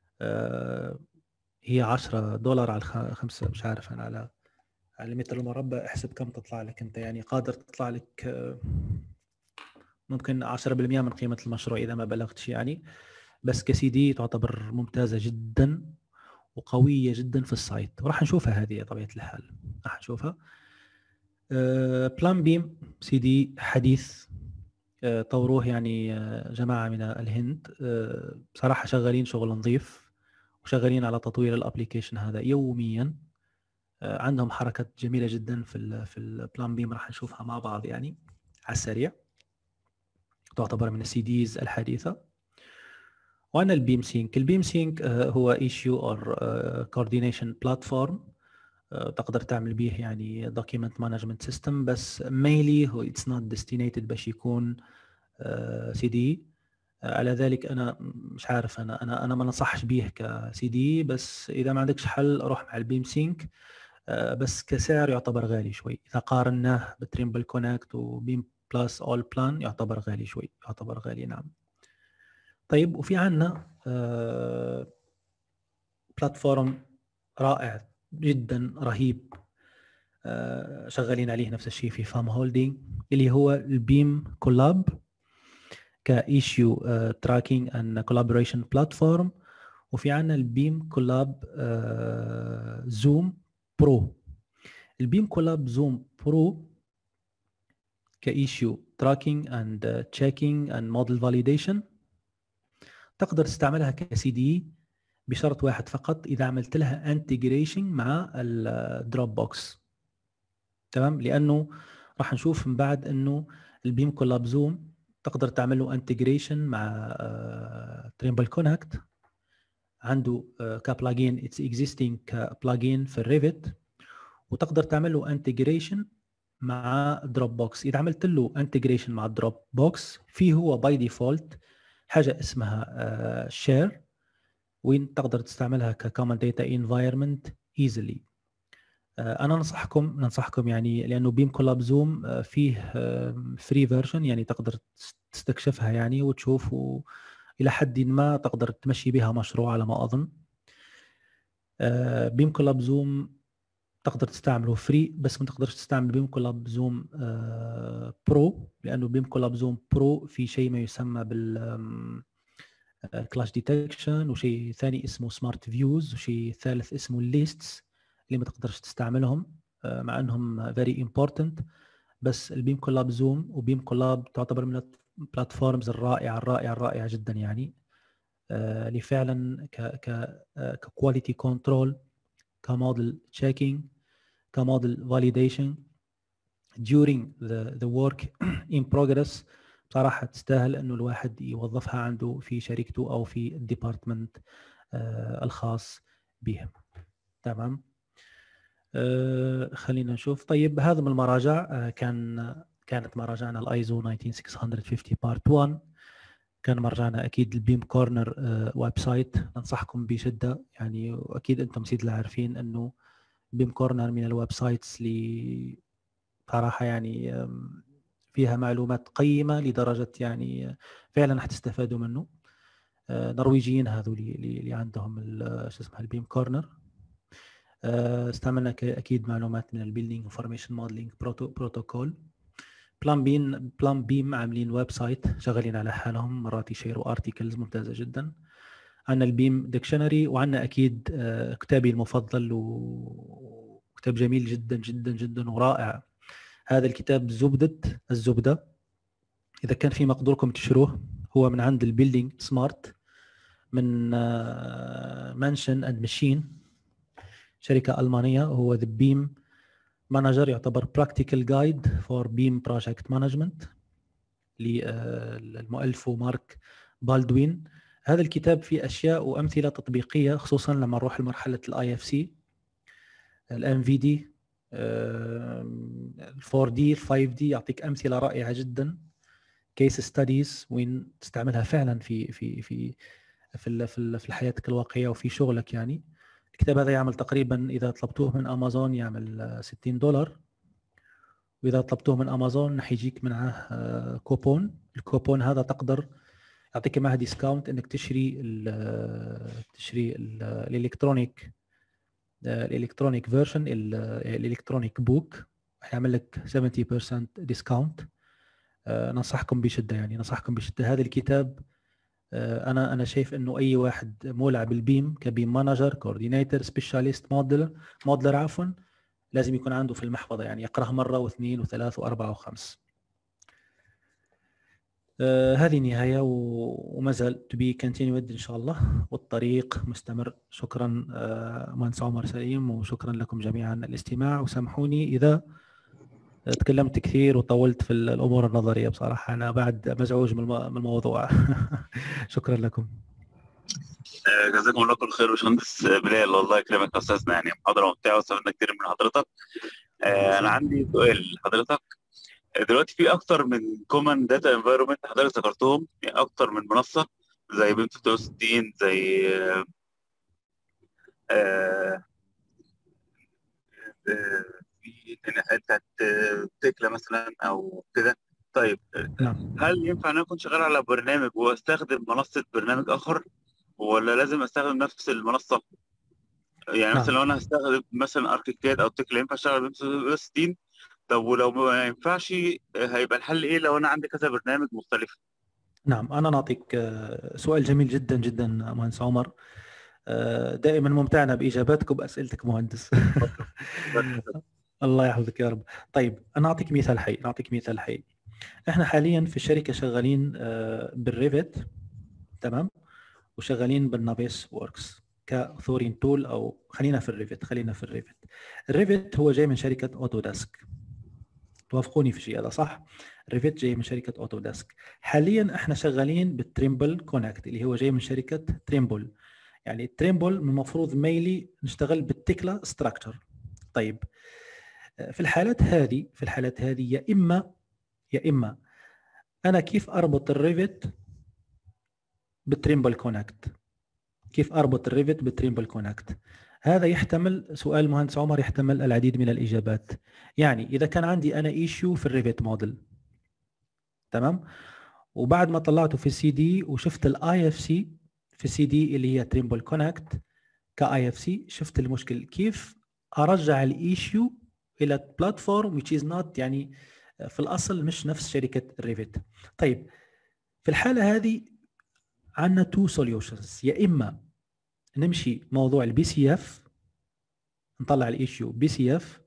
هي عشرة دولار على خمسة، مش عارف انا على على المتر المربع احسب كم تطلع لك انت. يعني قادر تطلع لك ممكن عشرة بالمئة من قيمه المشروع اذا ما بلغتش يعني. بس كسي دي تعتبر ممتازة جدا وقوية جدا في السايت، وراح نشوفها هذه طبيعة الحال، راح نشوفها. بلان بيم سي دي حديث، أه طوروه يعني أه جماعة من الهند. أه بصراحة شغالين شغل نظيف، وشغالين على تطوير الابليكيشن هذا يوميا. أه عندهم حركة جميلة جدا في ال في البلان بيم، راح نشوفها مع بعض يعني على السريع. تعتبر من السي ديز الحديثة. وعندنا البيم سينك. البيم سينك هو issue or coordination platform، تقدر تعمل به يعني document management system، بس mainly هو it's not destinated باش يكون سي دي. على ذلك انا مش عارف، انا انا انا ما ننصحش به كسي دي، بس اذا ما عندكش حل روح مع البيم سينك. بس كسعر يعتبر غالي شوي، اذا قارناه بتريمبل كونكت وبيم بلس اول بلان يعتبر غالي شوي، يعتبر غالي نعم. طيب وفي عندنا آه بلاتفورم رائع جدا رهيب، آه شغالين عليه نفس الشيء في فام هولدينج، اللي هو البيم كولاب كايشيو تراكينج اند كولابوريشن بلاتفورم. وفي عندنا البيم كولاب آه زوم برو. البيم كولاب زوم برو كايشيو تراكينج اند تشيكينج اند موديل فاليديشن. تقدر تستعملها كسي دي بشرط واحد فقط، اذا عملت لها انتجريشن مع الدروب بوكس. تمام، لانه راح نشوف من بعد انه البيم كولاب زوم تقدر تعمل له انتجريشن مع تريمبل كونكت، عنده كبلاجين اتس اكزيستنج كبلاجين في الريفت، وتقدر تعمل له انتجريشن مع دروب بوكس. اذا عملت له انتجريشن مع دروب بوكس، في هو باي ديفولت حاجه اسمها شير، وين تقدر تستعملها ككومن داتا انفايرمنت ايزلي. انا ننصحكم ننصحكم يعني، لانه بيم كولاب زوم فيه فري فيرجن، يعني تقدر تستكشفها يعني وتشوف، الى حد ما تقدر تمشي بها مشروع على ما اظن. بيم كولاب زوم تقدر تستعمله فري، بس ما تقدرش تستعمل بيم كولاب زوم برو، لانه بيم كولاب زوم برو في شيء ما يسمى بال كلاش ديتكشن، وشيء ثاني اسمه سمارت فيوز، وشيء ثالث اسمه الليستس اللي ما تقدرش تستعملهم مع انهم very important. بس البيم كولاب زوم وبيم كولاب تعتبر من البلاتفورمز الرائعه الرائعه الرائعه جدا يعني، اللي فعلا ك ك ككواليتي كنترول، كموديل تشيكينج، كموديل فاليديشن during the, the work in progress. بصراحة تستاهل انه الواحد يوظفها عنده في شركته او في الديبارتمنت آه الخاص بهم. تمام. آه خلينا نشوف. طيب هذا من المراجع آه كان كانت مراجعنا الايزو تسعة آلاف وستمائة وخمسين بارت واحد. كان مرجعنا اكيد البيم كورنر آه ويب سايت، ننصحكم بشدة يعني، واكيد انتم سيد عارفين انه بيم كورنر من الويب سايتس اللي صراحة يعني فيها معلومات قيمة لدرجة يعني فعلا حتستفادوا منه. نرويجيين هذول اللي عندهم شو اسمها البيم كورنر. استعملنا اكيد معلومات من البيلدينج انفورميشن موديلينج بروتوكول. بلان بيم بلان بيم عاملين ويب سايت شغالين على حالهم، مرات يشيروا ارتكلز ممتازة جدا. عندنا البيم ديكشنري، وعندنا اكيد كتابي المفضل وكتاب جميل جدا جدا جدا ورائع، هذا الكتاب زبدة الزبدة. إذا كان في مقدوركم تشتروه، هو من عند البيلدينج سمارت، من مانشن اند ماشين، شركة ألمانية. هو ذا بيم مانجر، يعتبر براكتيكال جايد فور بيم بروجكت مانجمنت، للمؤلف مارك بالدوين. هذا الكتاب فيه أشياء وأمثلة تطبيقية، خصوصا لما نروح لمرحلة الاي اف سي، الام في دي، الفور دي، الفايف دي، يعطيك امثله رائعه جدا، كيس ستاديز وين تستعملها فعلا في في في في في, في حياتك الواقعيه وفي شغلك يعني. الكتاب هذا يعمل تقريبا اذا طلبتوه من امازون يعمل ستين دولار، واذا طلبتوه من امازون رح يجيك معه كوبون. الكوبون هذا تقدر يعطيك معه ديسكاونت انك تشتري ال تشتري الالكترونيك الالكترونيك فيرجن، الالكترونيك بوك، هيعمل لك سبعين بالمئة ديسكاونت. أه ننصحكم بشده يعني، ننصحكم بشده هذا الكتاب. أه انا انا شايف انه اي واحد مولع بالبيم كبيم مانجر، كوردينيتور، سبيشاليست، موديلر موديلر عفوا، لازم يكون عنده في المحفظه يعني، يقراه مره واثنين وثلاث واربعه وخمس. آه هذه نهاية وما زال to be continued إن شاء الله، والطريق مستمر. شكرا آه مهندس عمر سليم، وشكرا لكم جميعا الاستماع، وسامحوني إذا تكلمت كثير وطولت في الأمور النظرية، بصراحة أنا بعد مزعوج من الموضوع. شكرا لكم. جزاكم الله كل خير باشمهندس بلال، الله يكرمك يا استاذنا، يعني محاضرة ممتعة واستفدنا كتير من حضرتك. آه أنا عندي سؤال لحضرتك. دلوقتي في اكتر من كومن داتا انفايرمنت حضرتك ذكرتهم، يعني اكتر من منصه زي بيم ستة وستين، زي آه آه في تنحيات بتاعت تكلا مثلا او كده. طيب نعم. هل ينفع ان انا اكون شغال على برنامج واستخدم منصه برنامج اخر، ولا لازم استخدم نفس المنصه؟ يعني نعم. مثلا لو انا هستخدم مثلا اركيكاد او تكلا، ينفع اشتغل بيم ستة وستين؟ طب ولو ما ينفعش هيبقى الحل ايه لو انا عندي كذا برنامج مختلف؟ نعم، أنا نعطيك سؤال جميل جدا جدا مهندس عمر، دائما ممتعنا بإجاباتك وبأسئلتك مهندس. الله يحفظك يا رب. طيب أنا أعطيك مثال حي نعطيك مثال حي إحنا حاليا في الشركة شغالين بالريفت، تمام، وشغالين بالنافيس ووركس كثورين تول، او خلينا في الريفت خلينا في الريفت الريفت هو جاي من شركه اوتوديسك. توافقوني في شيء هذا صح؟ الريفت جاي من شركه اوتوديسك. حاليا احنا شغالين بالتريمبل كونكت اللي هو جاي من شركه تريمبل. يعني التريمبل المفروض ميلي نشتغل بالتكلا ستراكشر. طيب في الحالات هذه في الحالات هذه يا اما يا اما انا كيف اربط الريفت بالتريمبل كونكت؟ كيف اربط الريفت بالتريمبل كونكت؟ هذا يحتمل سؤال المهندس عمر، يحتمل العديد من الاجابات. يعني اذا كان عندي انا ايشيو في الريفت موديل، تمام، وبعد ما طلعته في السي دي وشفت الاي اف سي في السي دي اللي هي تريمبل كونكت كاي اف سي، شفت المشكل كيف ارجع الايشيو الى بلاتفورم which is not يعني في الاصل مش نفس شركه الريفت. طيب في الحاله هذه عندنا تو سوليوشنز، يا اما نمشي موضوع البي سي اف نطلع الايشيو بي سي اف،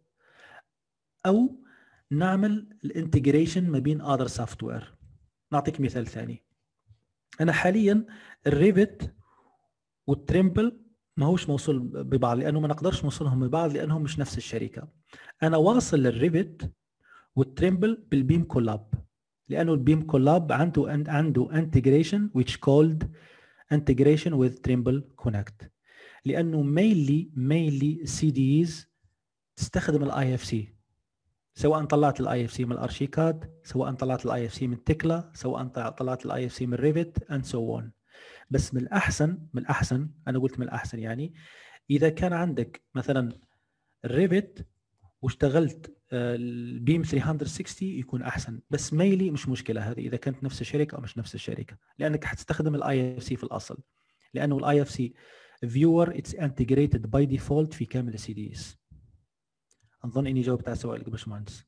او نعمل الانتجريشن ما بين اذر سوفت وير. نعطيك مثال ثاني. انا حاليا الريفت والتريمبل ما هوش موصول ببعض لانه ما نقدرش نوصلهم ببعض لانهم مش نفس الشركه. انا واصل للريفت والتريمبل بالبيم كولاب، لانه البيم كولاب عنده عنده انتجريشن which called integration with Trimble Connect، لانه mainly mainly سي ديز تستخدم الاي اف سي، سواء طلعت الاي اف سي من الارشيكاد، سواء طلعت الاي اف سي من تكلا، سواء طلعت الاي اف سي من ريفت and so on. بس من الاحسن من الاحسن انا قلت من الاحسن يعني اذا كان عندك مثلا الريفت واشتغلت البيم ثلاثمية وستين يكون احسن، بس ميلي مش مشكله هذه اذا كانت نفس الشركه او مش نفس الشركه، لانك حتستخدم الاي اف سي في الاصل، لانه الاي اف سي فيور اتس انتجريتد باي ديفولت في كامل السي دي اس. اظن اني جاوبت على سؤالك يا باشمهندس.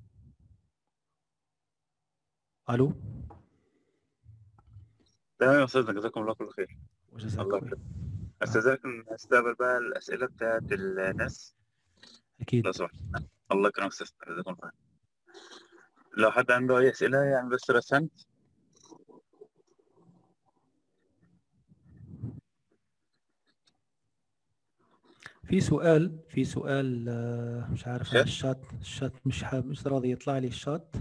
الو تمام يا استاذنا، جزاكم الله كل خير. وجزاك الله الله. يكرمك. استاذنكم نستقبل بقى الاسئله بتاعت الناس اكيد. لو سمحت. الله يكرمك استاذنا، جزاكم الله خير. لو حد عنده اي اسئله يعني بس رسمت. في سؤال في سؤال مش عارف انا الشات الشات مش حاب مش راضي يطلع لي الشات،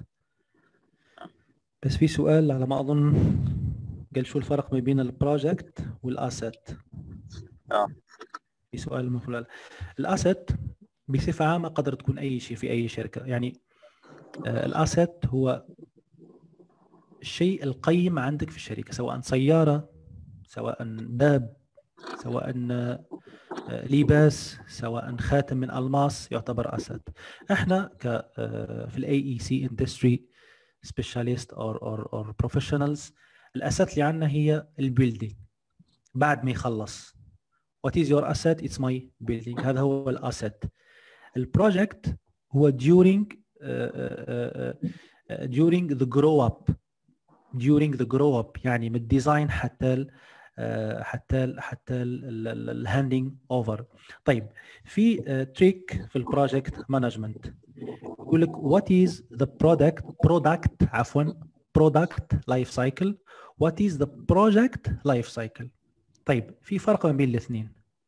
بس في سؤال على ما اظن قال شو الفرق ما بين البروجكت والاسيت. اه في سؤال المفروض الاسيت بصفه عامه قدر تكون اي شيء في اي شركه، يعني آه الاسيت هو الشيء القيم عندك في الشركه، سواء سياره، سواء باب، سواء آه لباس، سواء خاتم من الماس، يعتبر اسيت. احنا ك آه في الاي اي سي اندستري سبيشاليست اور اور اور بروفيشنالز، الاسيت اللي عندنا هي البيلدينج. بعد ما يخلص what is your asset it's my building، هذا هو الاسيت. البروجكت هو during uh, uh, uh, during the grow up during the grow up يعني من الديزاين حتى ال uh, حتى ال حتى الهاندينج اوفر. طيب في تريك uh, في البروجكت مانجمنت يقول لك what is the product product عفوا product life cycle what is the project life cycle. طيب في فرق ما بين الاثنين.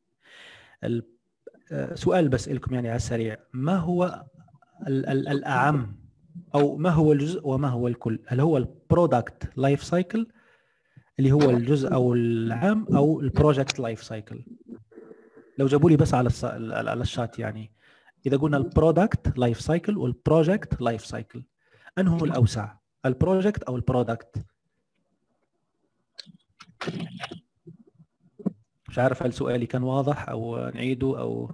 سؤال بسألكم يعني على السريع، ما هو ال ال الأعم أو ما هو الجزء وما هو الكل؟ هل هو البرودكت لايف سايكل اللي هو الجزء أو العام أو البروجكت لايف سايكل؟ لو جابوا لي بس على على الشات يعني إذا قلنا البرودكت لايف سايكل والبروجكت لايف سايكل أنه الأوسع، البروجكت أو البرودكت؟ مش عارف هل سؤالي كان واضح أو نعيده أو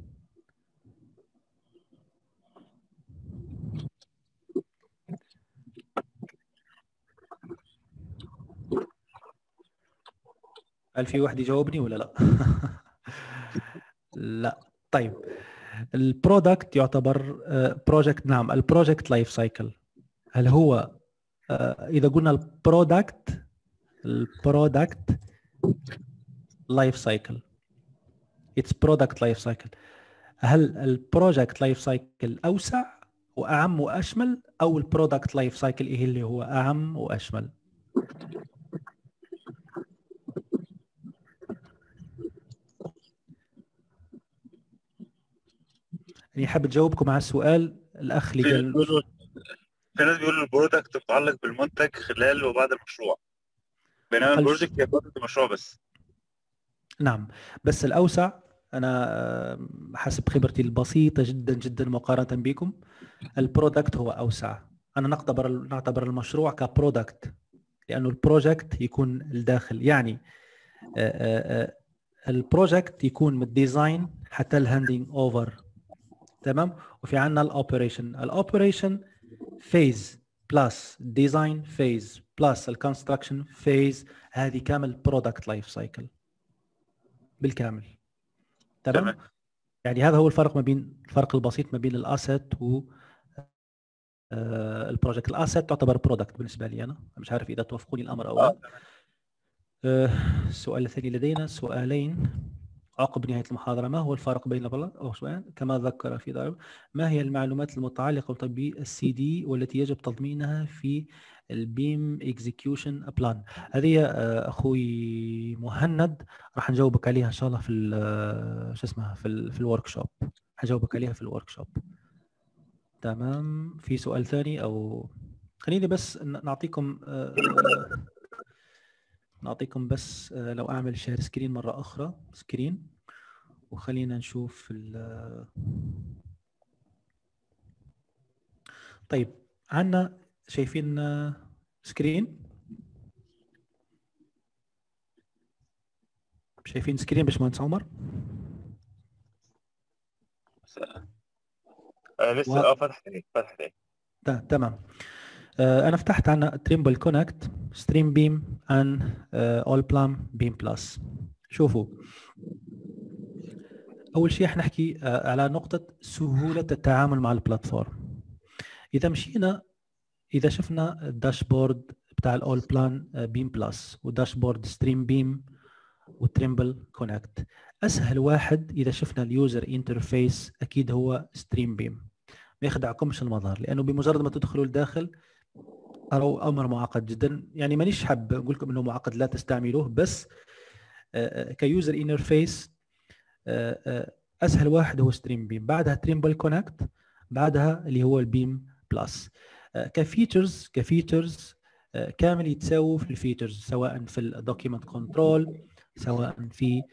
هل في واحد يجاوبني ولا لا؟ لا. طيب البرودكت يعتبر بروجكت. نعم البروجكت لايف سايكل هل هو اذا قلنا البرودكت البرودكت لايف سايكل اتس برودكت لايف سايكل، هل البروجكت لايف سايكل اوسع واعم واشمل او البرودكت لايف سايكل ايه اللي هو اعم واشمل؟ يعني حاب تجاوبكم على السؤال الاخ اللي قال. في ناس بيقولوا البرودكت متعلق بالمنتج خلال وبعد المشروع، بينما البروجكت هي فترة المشروع بس. نعم، بس الأوسع أنا حسب خبرتي البسيطة جدا جدا مقارنة بكم، البرودكت هو أوسع. أنا نعتبر نعتبر المشروع كبرودكت، لأنه البروجكت يكون الداخل، يعني البروجكت يكون من الديزاين حتى الهاندينج اوفر، تمام. وفي عندنا الاوبريشن، الاوبريشن فيز بلس ديزاين فيز بلس الكونستراكشن فيز، هذه كامل برودكت لايف سايكل بالكامل، تمام. تمام. يعني هذا هو الفرق ما بين الفرق البسيط ما بين الاسيت و البروجكت. الاسيت تعتبر برودكت بالنسبه لي، انا مش عارف اذا توافقوني الامر او لا. السؤال الثاني لدينا سؤالين عقب نهاية المحاضرة: ما هو الفرق بين أو سؤال كما ذكر في ضرب، ما هي المعلومات المتعلقة بتطبيق السي دي والتي يجب تضمينها في البيم اكزيكيوشن بلان؟ هذه اخوي مهند راح نجاوبك عليها ان شاء الله في شو اسمها في ال في الورك شوب، حجاوبك عليها في الورك شوب. تمام. في سؤال ثاني او خليني بس نعطيكم نعطيكم بس لو اعمل شير سكرين مرة اخرى سكرين، وخلينا نشوف ال طيب عندنا شايفين سكرين؟ شايفين سكرين باشمهندس عمر؟ آه لسه اه فتحت ايه فتحت ايه تمام. آه انا فتحت عنا تريمبل كونكت ستريم بيم ان اول بلان بيم بلس. شوفوا، اول شيء حنحكي آه على نقطة سهولة التعامل مع البلاتفورم. اذا مشينا اذا شفنا الداشبورد بتاع الاول بلان بيم بلس وداشبورد ستريم بيم وتريمبل كونكت، اسهل واحد اذا شفنا اليوزر انترفيس اكيد هو ستريم بيم. ما يخدعكمش المظهر، لانه بمجرد ما تدخلوا لداخل تروا امر معقد جدا. يعني مانيش حاب اقول لكم انه معقد لا تستعملوه، بس كيوزر انترفيس اسهل واحد هو ستريم بيم، بعدها تريمبل كونكت، بعدها اللي هو البيم بلس. كفيتشرز كفيتشرز كامل يتساووا في الفيتشرز، سواء في الدوكيمنت كنترول، سواء في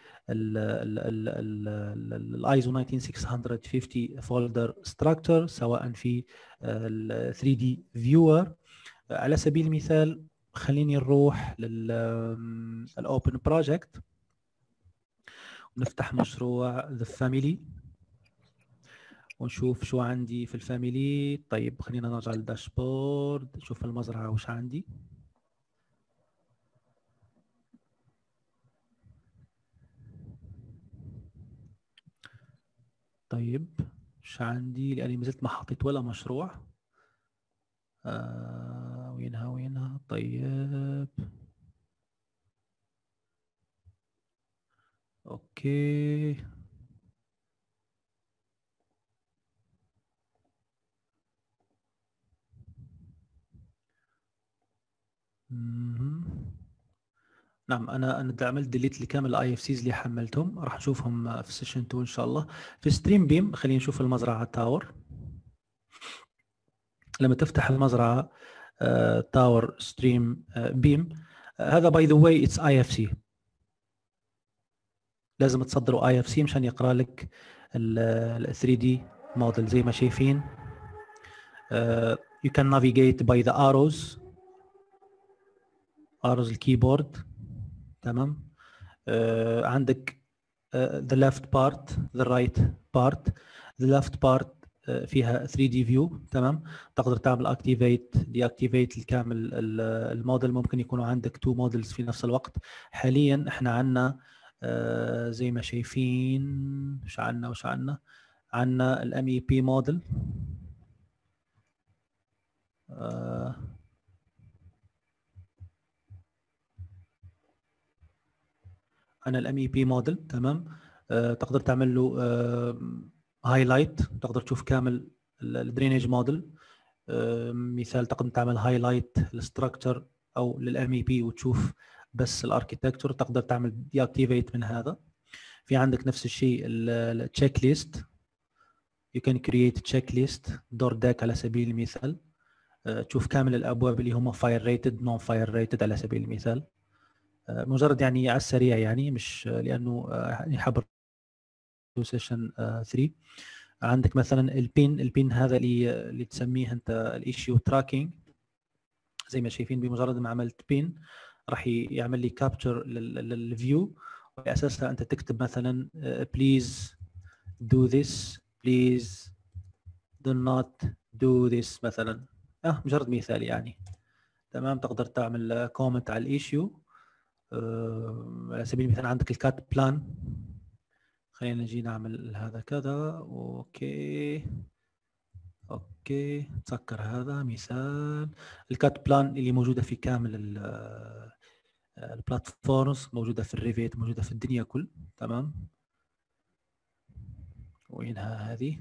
الايزو تسعة آلاف وستمائة وخمسين فولدر ستراكشر، سواء في ال ثري دي فيور. على سبيل المثال خليني نروح للاوبن بروجكت ونفتح مشروع ذا فاميلي ونشوف شو عندي في الفاميلي. طيب خلينا نرجع للداشبورد نشوف المزرعة وش عندي. طيب وش عندي، لأني ما زلت ما حطيت ولا مشروع. آه وينها وينها طيب اوكي. نعم انا انا عملت ديليت لكامل الاي اف سيز اللي حملتهم، راح نشوفهم في سيشن اتنين ان شاء الله. في ستريم بيم خلينا نشوف المزرعه تاور. لما تفتح المزرعه تاور ستريم بيم، هذا باي ذا واي اتس اي اف سي، لازم تصدروا اي اف سي مشان يقرا لك ال ثري دي موديل زي ما شايفين. you can navigate by the arrows arrows الكيبورد، تمام. uh, عندك uh, the left part the right part. the left part uh, فيها ثري دي view، تمام. تقدر تعمل activate deactivate الكامل الموديل، ممكن يكونوا عندك two models في نفس الوقت. حاليا احنا عندنا uh, زي ما شايفين وش عندنا وش عندنا عندنا الام اي بي موديل. انا الام اي بي موديل، تمام. أه تقدر تعمل له هايلايت، أه تقدر تشوف كامل الدرينج موديل. أه مثال تقدر تعمل هايلايت للستراكشر او للام اي بي وتشوف بس الاركيتكتشر، تقدر تعمل دي اكتيفيت من هذا. في عندك نفس الشيء التشيك ليست، you can create checklist DoorDack على سبيل المثال. تشوف كامل الابواب اللي هم fire rated non fire rated على سبيل المثال. مجرد يعني على السريع يعني مش لانه يعني حبر سيشن ثلاثة. عندك مثلا البين البين هذا اللي اللي تسميه انت الايشيو تراكينج. زي ما شايفين بمجرد ما عملت بين راح يعمل لي كابتشر للفيو، وعلى اساسها انت تكتب مثلا بليز do this please do not do this مثلا. اه مجرد مثال يعني. تمام. تقدر تعمل كومنت على الايشيو. آه على سبيل المثال عندك الكات بلان. خلينا نجي نعمل هذا كذا. اوكي اوكي تسكر هذا مثال. الكات بلان اللي موجوده في كامل البلاتفورمز، موجوده في الريفيت، موجوده في الدنيا كل. تمام. وينها هذه؟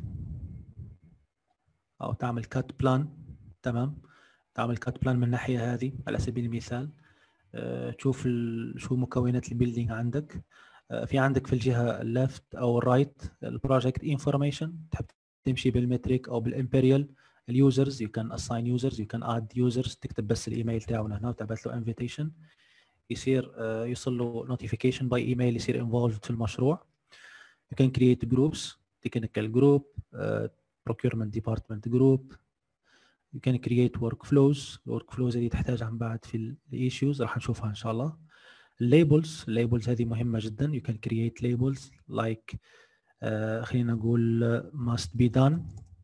او تعمل كات بلان. تمام. تعمل كات بلان من الناحيه هذه على سبيل المثال. أه تشوف شو مكونات البيلدينج عندك. أه في عندك في الجهه الليفت او الرايت البروجكت انفورميشن. تحب تمشي بالمتريك او بالامبريال. اليوزرز يو كان اساين يوزرز، يو كان اد يوزرز. تكتب بس الايميل تاعنا هنا وتبعث له انفيتيشن، يصير أه يوصل له نوتيفيكيشن باي ايميل، يصير انفولفد في المشروع. يو كان كرييت جروبس، تكنيكال جروب، procurement department group. you can create workflows. الورك اللي تحتاج عن بعد في الايشوز راح نشوفها ان شاء الله. الليبلز الليبلز هذه مهمه جدا. you can create labels like uh, خلينا نقول uh, must be done.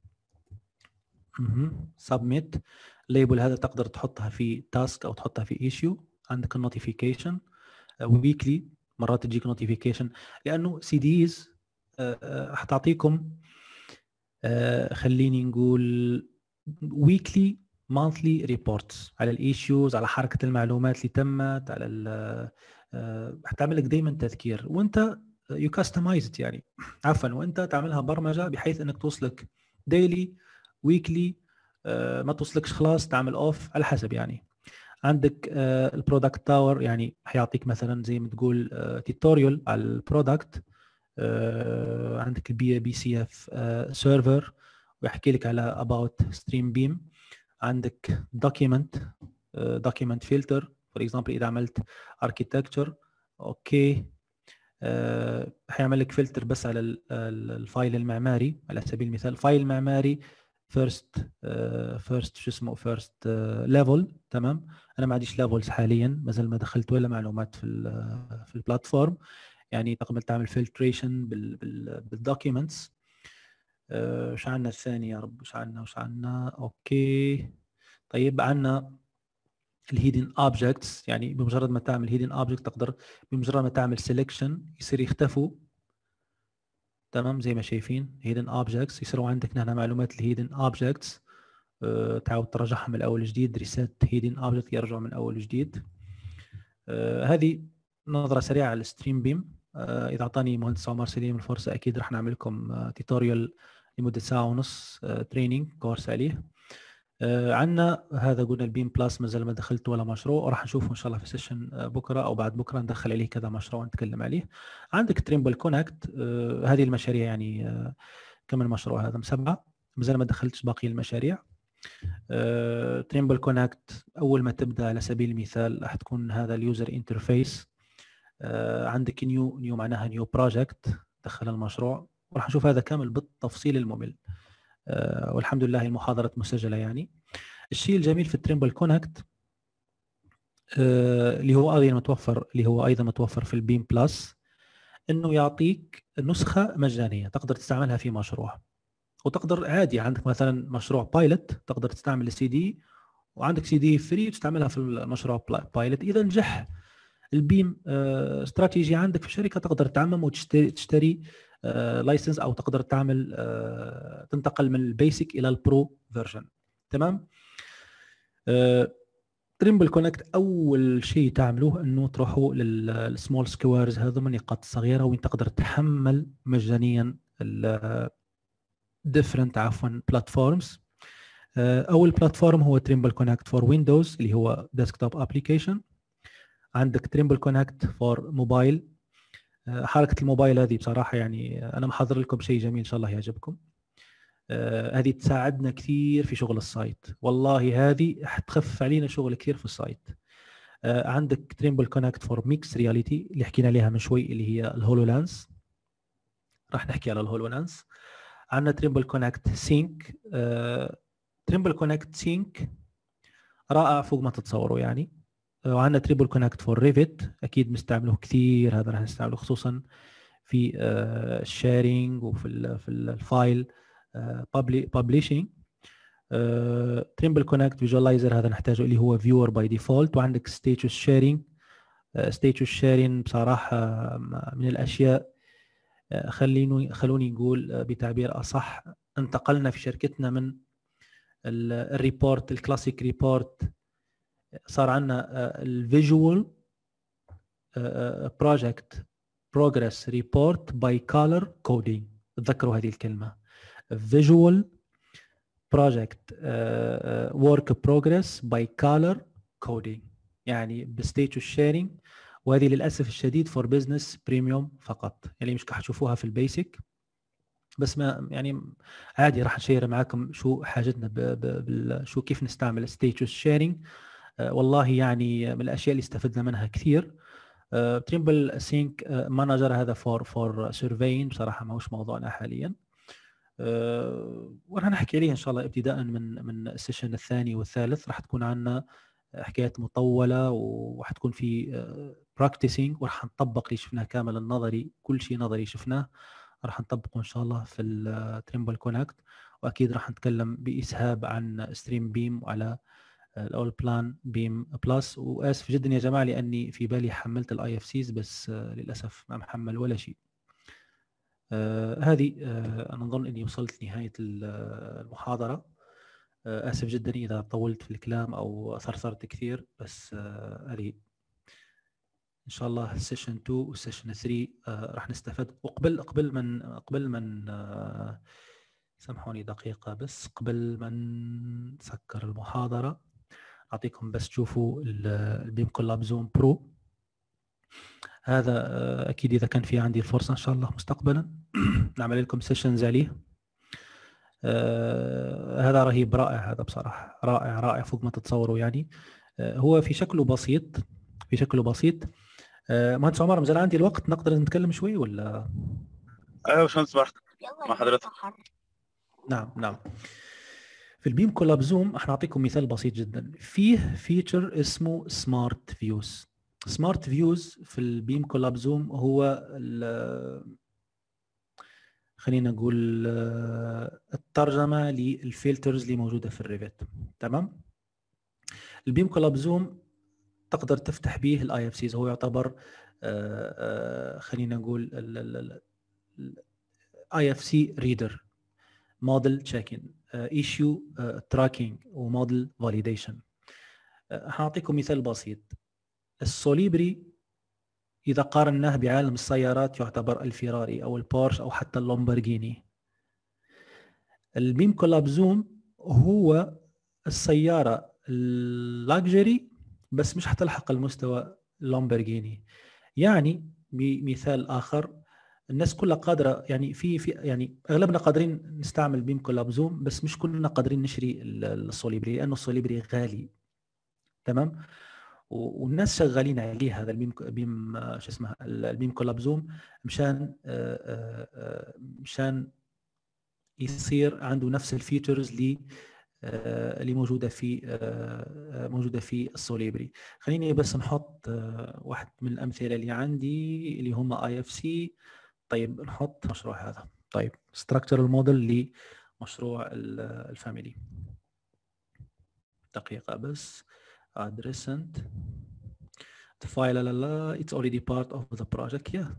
submit. الليبل هذا تقدر تحطها في تاسك او تحطها في ايشيو. عندك النوتيفيكيشن ويكلي، مرات تجيك نوتيفيكيشن لانه سي ديز حتعطيكم uh, خليني نقول weekly monthly reports على الايشوز، على حركه المعلومات اللي تمت، على ال حتعمل لك دائما تذكير، وانت يو كاستمايزد يعني عفوا وانت تعملها برمجه بحيث انك توصلك ديلي ويكلي، ما توصلكش خلاص تعمل اوف على حسب يعني. عندك البرودكت تاور يعني حيعطيك مثلا زي ما تقول توتوريال على البرودكت. عندك البي بي سي اف سيرفر ويحكي لك على about stream beam. عندك document uh, document filter for example اذا عملت architecture اوكي uh, حيعمل لك فلتر بس على الفايل المعماري. على سبيل المثال فايل معماري first uh, first شو اسمه first uh, level. تمام. انا ما عنديش levels حاليا، ما زال ما دخلت ولا معلومات في ال في البلاتفورم يعني. تقدر تعمل filtration بال بال بالدوكيومنتس. وش عندنا الثاني يا رب؟ وش عندنا وش عندنا اوكي. طيب عندنا الهيدن اوبجكتس، يعني بمجرد ما تعمل هيدن اوبجكت تقدر بمجرد ما تعمل سيلكشن يصير يختفوا. تمام. زي ما شايفين هيدن اوبجكتس يصيروا عندك هنا معلومات الهيدن اوبجكتس. أه تعاود ترجعها من اول جديد. ريسيت هيدن اوبجكت يرجعوا من اول جديد. أه هذه نظره سريعه على الستريم بيم. أه اذا اعطاني مهندس عمر سليم الفرصه اكيد راح نعمل لكم توتوريال لمده ساعه ونص تريننج كورس عليه. آه عندنا هذا قلنا البيم بلس ما زال ما دخلت ولا مشروع، وراح نشوفه ان شاء الله في سيشن بكره او بعد بكره ندخل عليه كذا مشروع ونتكلم عليه. عندك تريمبل كونكت. آه هذه المشاريع يعني آه كم المشروع هذا؟ سبعه، ما زال ما دخلتش باقي المشاريع. آه تريمبل كونكت اول ما تبدا على سبيل المثال راح تكون هذا اليوزر انترفيس. آه عندك نيو نيو معناها نيو بروجكت دخل المشروع، وراح نشوف هذا كامل بالتفصيل الممل. أه والحمد لله المحاضرة مسجلة يعني. الشيء الجميل في التريمبل كونكت أه اللي هو ايضا متوفر اللي هو ايضا متوفر في البيم بلس، انه يعطيك نسخة مجانية تقدر تستعملها في مشروع، وتقدر عادي عندك مثلا مشروع بايلوت تقدر تستعمل السي دي، وعندك سي دي فري تستعملها في المشروع بايلوت. اذا نجح البيم أه استراتيجي عندك في الشركة تقدر تعمم وتشتري تشتري لايسنس uh, او تقدر تعمل uh, تنتقل من البيسك الى البرو فيرجن. تمام. تريمبل uh, كونكت اول شيء تعملوه انه تروحوا للسمول سكويرز، هذو من النقاط الصغيره وين تقدر تحمل مجانيا ال different عفوا بلاتفورمز. uh, اول بلاتفورم هو تريمبل كونكت فور ويندوز اللي هو ديسكتوب ابلكيشن. عندك تريمبل كونكت فور موبايل. حركه الموبايل هذه بصراحه يعني انا محضر لكم شيء جميل ان شاء الله يعجبكم. آه هذه تساعدنا كثير في شغل السايت، والله هذه حتخفف علينا شغل كثير في السايت. آه عندك تريمبل كونكت فور ميكس رياليتي اللي حكينا عليها من شوي، اللي هي الهولولانس، راح نحكي على الهولولانس. عندنا تريمبل كونكت سينك. تريمبل كونكت سينك رائع فوق ما تتصوروا يعني. وعندنا تريبل كونكت فور ريفت، اكيد بنستعمله كثير، هذا راح نستعمله خصوصا في الشيرنج وفي ال في الفايل ببليشنج. تريمبل كونكت فيجواليزر هذا نحتاجه اللي هو فيور باي ديفولت. وعندك ستيتوس شيرنج. ستيتوس شيرنج بصراحه من الاشياء، خليني خلوني نقول بتعبير اصح، انتقلنا في شركتنا من الريبورت الكلاسيك ريبورت، صار عندنا الفيجوال بروجكت بروجرس ريبورت باي كولر كودينج. تذكروا هذه الكلمه، فيجوال بروجكت ورك بروجرس باي كولر كودينج، يعني بستيتوس شيرنج. وهذه للاسف الشديد فور بزنس بريميوم فقط، يعني مش حتشوفوها في البيسك، بس ما يعني عادي راح نشير معاكم شو حاجتنا ب ب شو كيف نستعمل ستيتوس شيرنج. أه والله يعني من الاشياء اللي استفدنا منها كثير. تريمبل سينك مانجر هذا فور فور سيرفين، بصراحه ما هوش موضوعنا حاليا. أه وراح نحكي عليه ان شاء الله ابتداء من من السيشن الثاني والثالث. راح تكون عندنا حكايات مطوله، وحتكون في براكتسينج، وراح نطبق اللي شفناه كامل النظري، كل شيء نظري شفناه راح نطبقه ان شاء الله في التريمبل كونكت. واكيد راح نتكلم باسهاب عن ستريم بيم وعلى الاول بلان بيم بلس. واسف جدا يا جماعه لاني في بالي حملت الاي اف سيز، بس للاسف ما محمل ولا شيء. آه هذه آه انا اظن اني وصلت نهايه المحاضره. آه اسف جدا اذا طولت في الكلام او ثرثرت كثير، بس آه هذه ان شاء الله سيشن اثنين وسيشن ثلاثة آه راح نستفاد. وقبل قبل من قبل من آه سامحوني دقيقه بس، قبل ما نسكر المحاضره اعطيكم بس تشوفوا البيم كولاب زوم برو. هذا اكيد اذا كان في عندي الفرصه ان شاء الله مستقبلا نعمل لكم سيشنز عليه. آه هذا رهيب، رائع، هذا بصراحه رائع رائع فوق ما تتصوروا يعني. آه هو في شكله بسيط، في شكله بسيط. آه مهندس عمر، مازال عندي الوقت نقدر نتكلم شوي ولا؟ ايوه يا باشمهندس براحتك مع حضرتك. نعم نعم. في البيم كولاب زوم احنا نعطيكم مثال بسيط جدا. فيه فيتشر اسمه سمارت فيوز. سمارت فيوز في البيم كولاب زوم هو خلينا نقول الترجمه للفلترز اللي موجوده في الريفت. تمام. البيم كولاب زوم تقدر تفتح به الاي اف سيز، هو يعتبر خلينا نقول اي اف سي ريدر، موديل تشيكين، ايشيو تراكينج، وموديل فاليديشن. هعطيكم مثال بسيط. السوليبري اذا قارناه بعالم السيارات يعتبر الفيراري او البورش او حتى اللامبورغيني. البيم كولاب زوم هو السياره اللاكجري بس مش حتلحق المستوى اللامبورغيني. يعني بمثال اخر، الناس كلها قادره يعني في في يعني اغلبنا قادرين نستعمل بيم كولاب زوم، بس مش كلنا قادرين نشري السوليبري لانه السوليبري غالي. تمام. والناس شغالين عليه هذا البيم بيم شو اسمه البيم كولاب زوم مشان مشان يصير عنده نفس الفيتشرز اللي اللي موجوده في موجوده في السوليبري. خليني بس نحط واحد من الامثله اللي عندي اللي هم اي اف سي. طيب نحط مشروع هذا. طيب structural model لمشروع الفاميلي. دقيقه بس. add recent the file لا لا it's already part of the project. yeah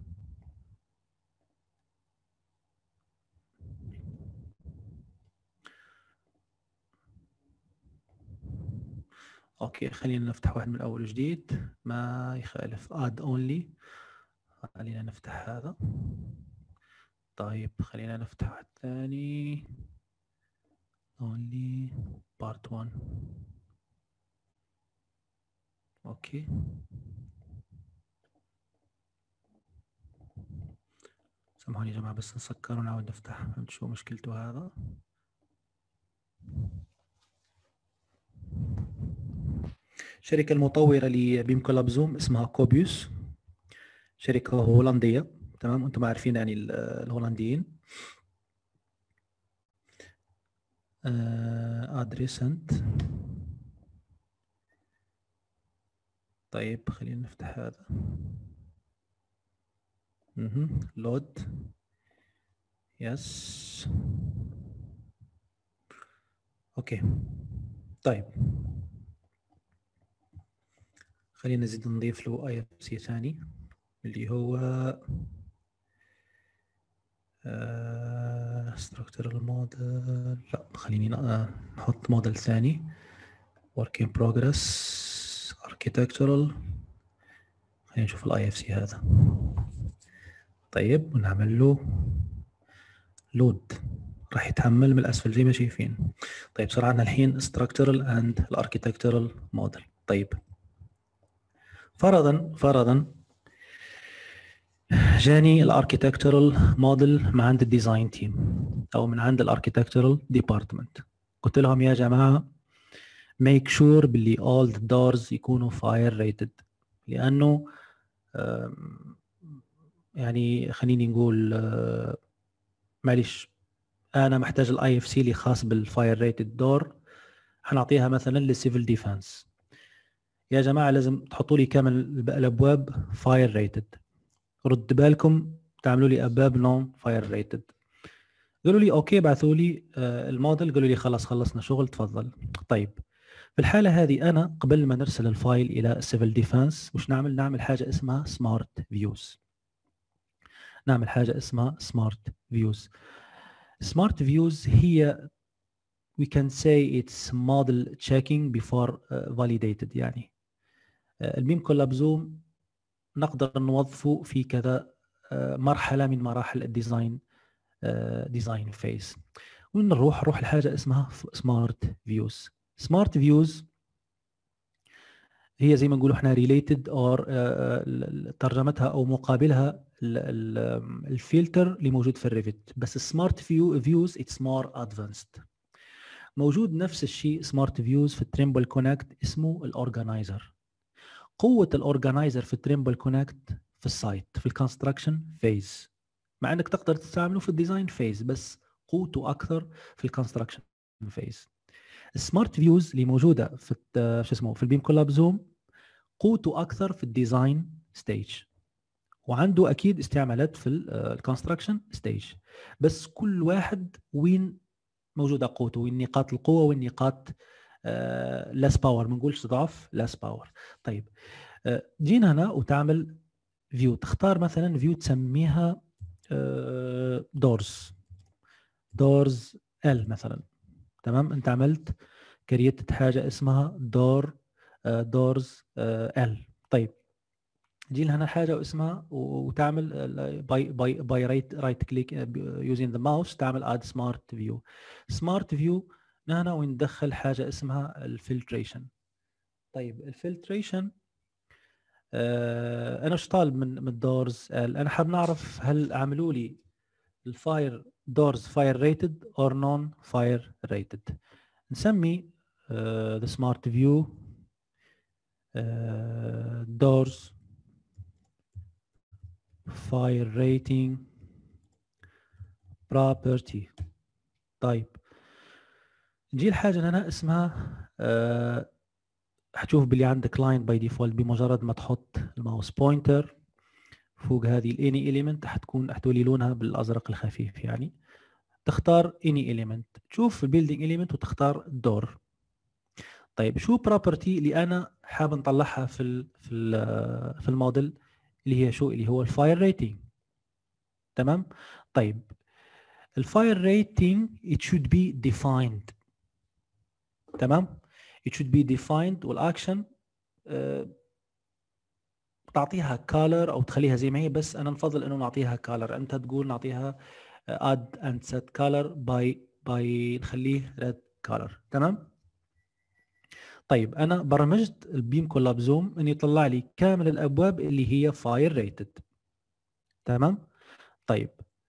اوكي خلينا نفتح واحد من اول وجديد ما يخالف. add only. خلينا نفتح هذا. طيب خلينا نفتح واحد ثاني only part one. اوكي سامحوني يا جماعه بس نسكر ونعاود نفتح. فهمت شو مشكلته هذا. الشركه المطوره لبيم كولاب زوم اسمها كوبيوس، شركه هولنديه. تمام، انتم عارفين يعني الهولنديين. ادريسنت. طيب خلينا نفتح هذا. لود. يس. اوكي. طيب خلينا نزيد نضيف له اي اف سي ثاني اللي هو ستراكتورال موديل. لا خليني نحط موديل ثاني. work in progress architectural. خلينا نشوف الاي اف سي هذا. طيب ونعمل له لود، راح يتحمل من الاسفل زي ما شايفين. طيب صار عندنا الحين structural and architectural model. طيب فرضا فرضا جاني الاركيتكتورال موديل من عند الديزاين تيم او من عند الاركيتكتورال ديبارتمنت. قلت لهم يا جماعه make sure باللي all the doors يكونوا fire rated، لانه يعني خليني نقول معلش انا محتاج الاي اف سي اللي خاص بالفاير ريتد دور، حنعطيها مثلا للسيفل ديفense. يا جماعه لازم تحطوا لي كامل الابواب فاير ريتد. رد بالكم تعملوا لي ابواب نون فاير ريتد. قالوا لي اوكي، بعثوا لي الموديل، قالوا لي خلاص خلصنا شغل تفضل. طيب في الحاله هذه انا قبل ما نرسل الفايل الى السيفل ديفense وش نعمل؟ نعمل حاجه اسمها سمارت فيوز. نعمل حاجه اسمها سمارت فيوز. سمارت فيوز هي we can say it's model checking before uh, validated. يعني uh, البيم كولاب زوم نقدر نوظفه في كذا uh, مرحله من مراحل الديزاين ديزاين uh, فيز. ونروح نروح لحاجه اسمها سمارت فيوز. سمارت فيوز هي زي ما نقولوا احنا ريليتد اور ترجمتها او مقابلها الفلتر اللي موجود في الريفت، بس السمارت فيو فيوز اتس مور ادفانسد. موجود نفس الشيء سمارت فيوز في التريمبل كونكت اسمه الاورجنايزر. قوه الاورجنايزر في التريمبل كونكت في السايت في الكونستراكشن فيز، مع انك تقدر تستعمله في الديزاين فيز بس قوته اكثر في الكونستراكشن فيز. السمارت فيوز اللي موجوده في شو اسمه في البيم كولاب زوم قوته اكثر في الديزاين ستيج، وعنده اكيد استعمالات في الكونستراكشن ستيج، بس كل واحد وين موجوده قوته، وين نقاط القوه وين نقاط لاس باور. ما نقولش ضعف، لاس باور. طيب آه جينا هنا وتعمل فيو، تختار مثلا فيو تسميها دورز دورز ال مثلا. تمام، انت عملت كريت حاجه اسمها دور دورز ال. طيب جي هنا حاجه اسمها وتعمل باي باي باي رايت رايت كليك يوزين ذا ماوس تعمل اد سمارت فيو. سمارت فيو هنا وندخل حاجه اسمها الفلتريشن. طيب الفلتريشن آه انا ايش طالب من من الدورز؟ انا حاب نعرف هل عملوا لي الفاير دورز فاير ريتد اور نون فاير ريتد. نسمي ذا سمارت فيو دورز fire rating property. طيب نجي الحاجه هنا اسمها أه هتشوف باللي عندك لاين باي ديفولت بمجرد ما تحط الماوس بوينتر فوق هذه الاني اليمنت حتكون حتولي لونها بالازرق الخفيف. يعني تختار اني اليمنت، تشوف البيلدينج اليمنت وتختار الدور. طيب شو بروبرتي اللي انا حاب نطلعها في ال في ال في الموديل اللي هي شو اللي هو الفاير ريتنج. تمام. طيب الفاير ريتنج it should be defined. تمام، it should be defined والاكشن أه تعطيها color او تخليها زي ما هي، بس انا نفضل انه نعطيها color. انت تقول نعطيها add and set color by by نخليه red color. تمام. طيب انا برمجت البيم كولاب زوم ان يطلع لي كامل الابواب اللي هي فاير ريتد. تمام. طيب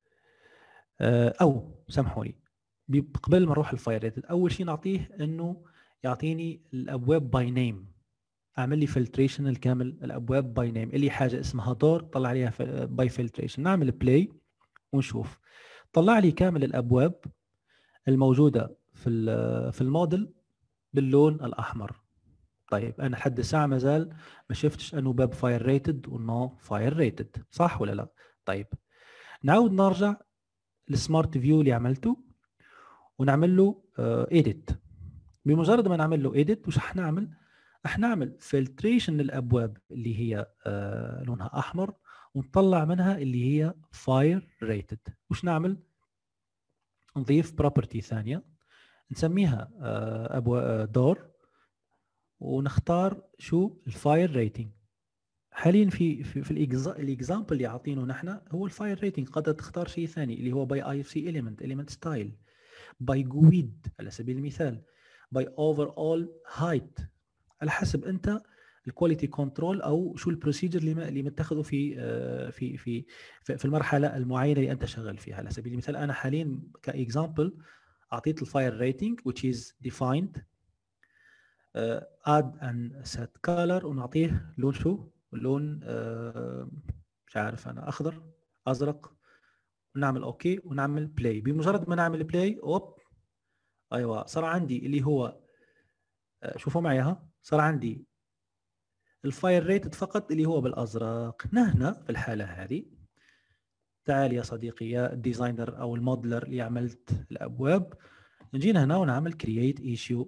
او سامحوا لي قبل ما نروح الفاير ريتد اول شيء نعطيه انه يعطيني الابواب باي نيم. اعمل لي فلتريشن الكامل الابواب باي نيم، اللي حاجه اسمها دور طلع عليها باي فلتريشن. نعمل بلاي ونشوف، طلع لي كامل الابواب الموجوده في في الموديل باللون الاحمر. طيب انا لحد الساعه ما زال ما شفتش انه باب فاير ريتد ونو فاير ريتد، صح ولا لا؟ طيب نعود نرجع للسمارت فيو اللي عملته ونعمل له ايديت. بمجرد ما نعمل له ايديت وش حنعمل؟ حنعمل فلتريشن للابواب اللي هي آه لونها احمر، ونطلع منها اللي هي فاير ريتد. وش نعمل؟ نضيف بروبرتي ثانيه نسميها آه ابواب دور، ونختار شو الفاير ريتنج. حاليا في في, في الاكزامبل اللي عاطينه نحن هو الفاير ريتنج. قد تختار شيء ثاني اللي هو باي اي اف سي اليمنت، اليمنت ستايل، باي جويد على سبيل المثال، باي اوفر اول هايت، على حسب انت الكواليتي كنترول او شو البروسيجر اللي اللي متخذه في في في في المرحله المعينه اللي انت شغال فيها. على سبيل المثال انا حاليا كاكزامبل اعطيت الفاير ريتنج which is defined uh, add and set color، ونعطيه لون شو؟ لون uh, مش عارف انا، اخضر ازرق، ونعمل اوكي ونعمل بلاي. بمجرد ما نعمل بلاي اوب ايوه صار عندي اللي هو uh, شوفوا معي ها، صار عندي الفاير ريتد فقط اللي هو بالازرق. نهنا في الحاله هذه تعال يا صديقي يا الديزاينر او الموديلر اللي عملت الابواب، نجينا هنا ونعمل كرييت ايشيو.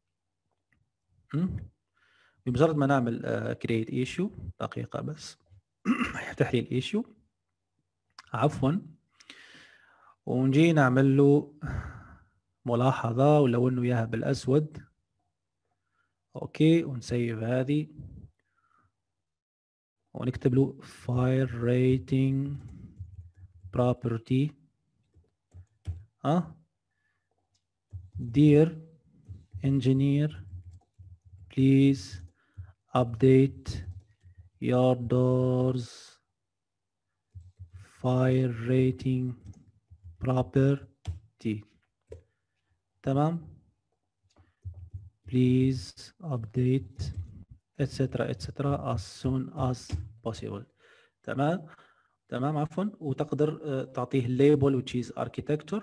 بمجرد ما نعمل كرييت ايشيو، دقيقه بس يفتح لي الايشيو عفوا، ونجي نعمل له ملاحظه ولونه اياها بالاسود. اوكي ونسيف هذه ونكتب له fire rating property ها dear engineer please update your doors fire rating property. تمام، please update etc etc as soon as possible. تمام تمام عفوا. وتقدر تعطيه الليبل which is architecture.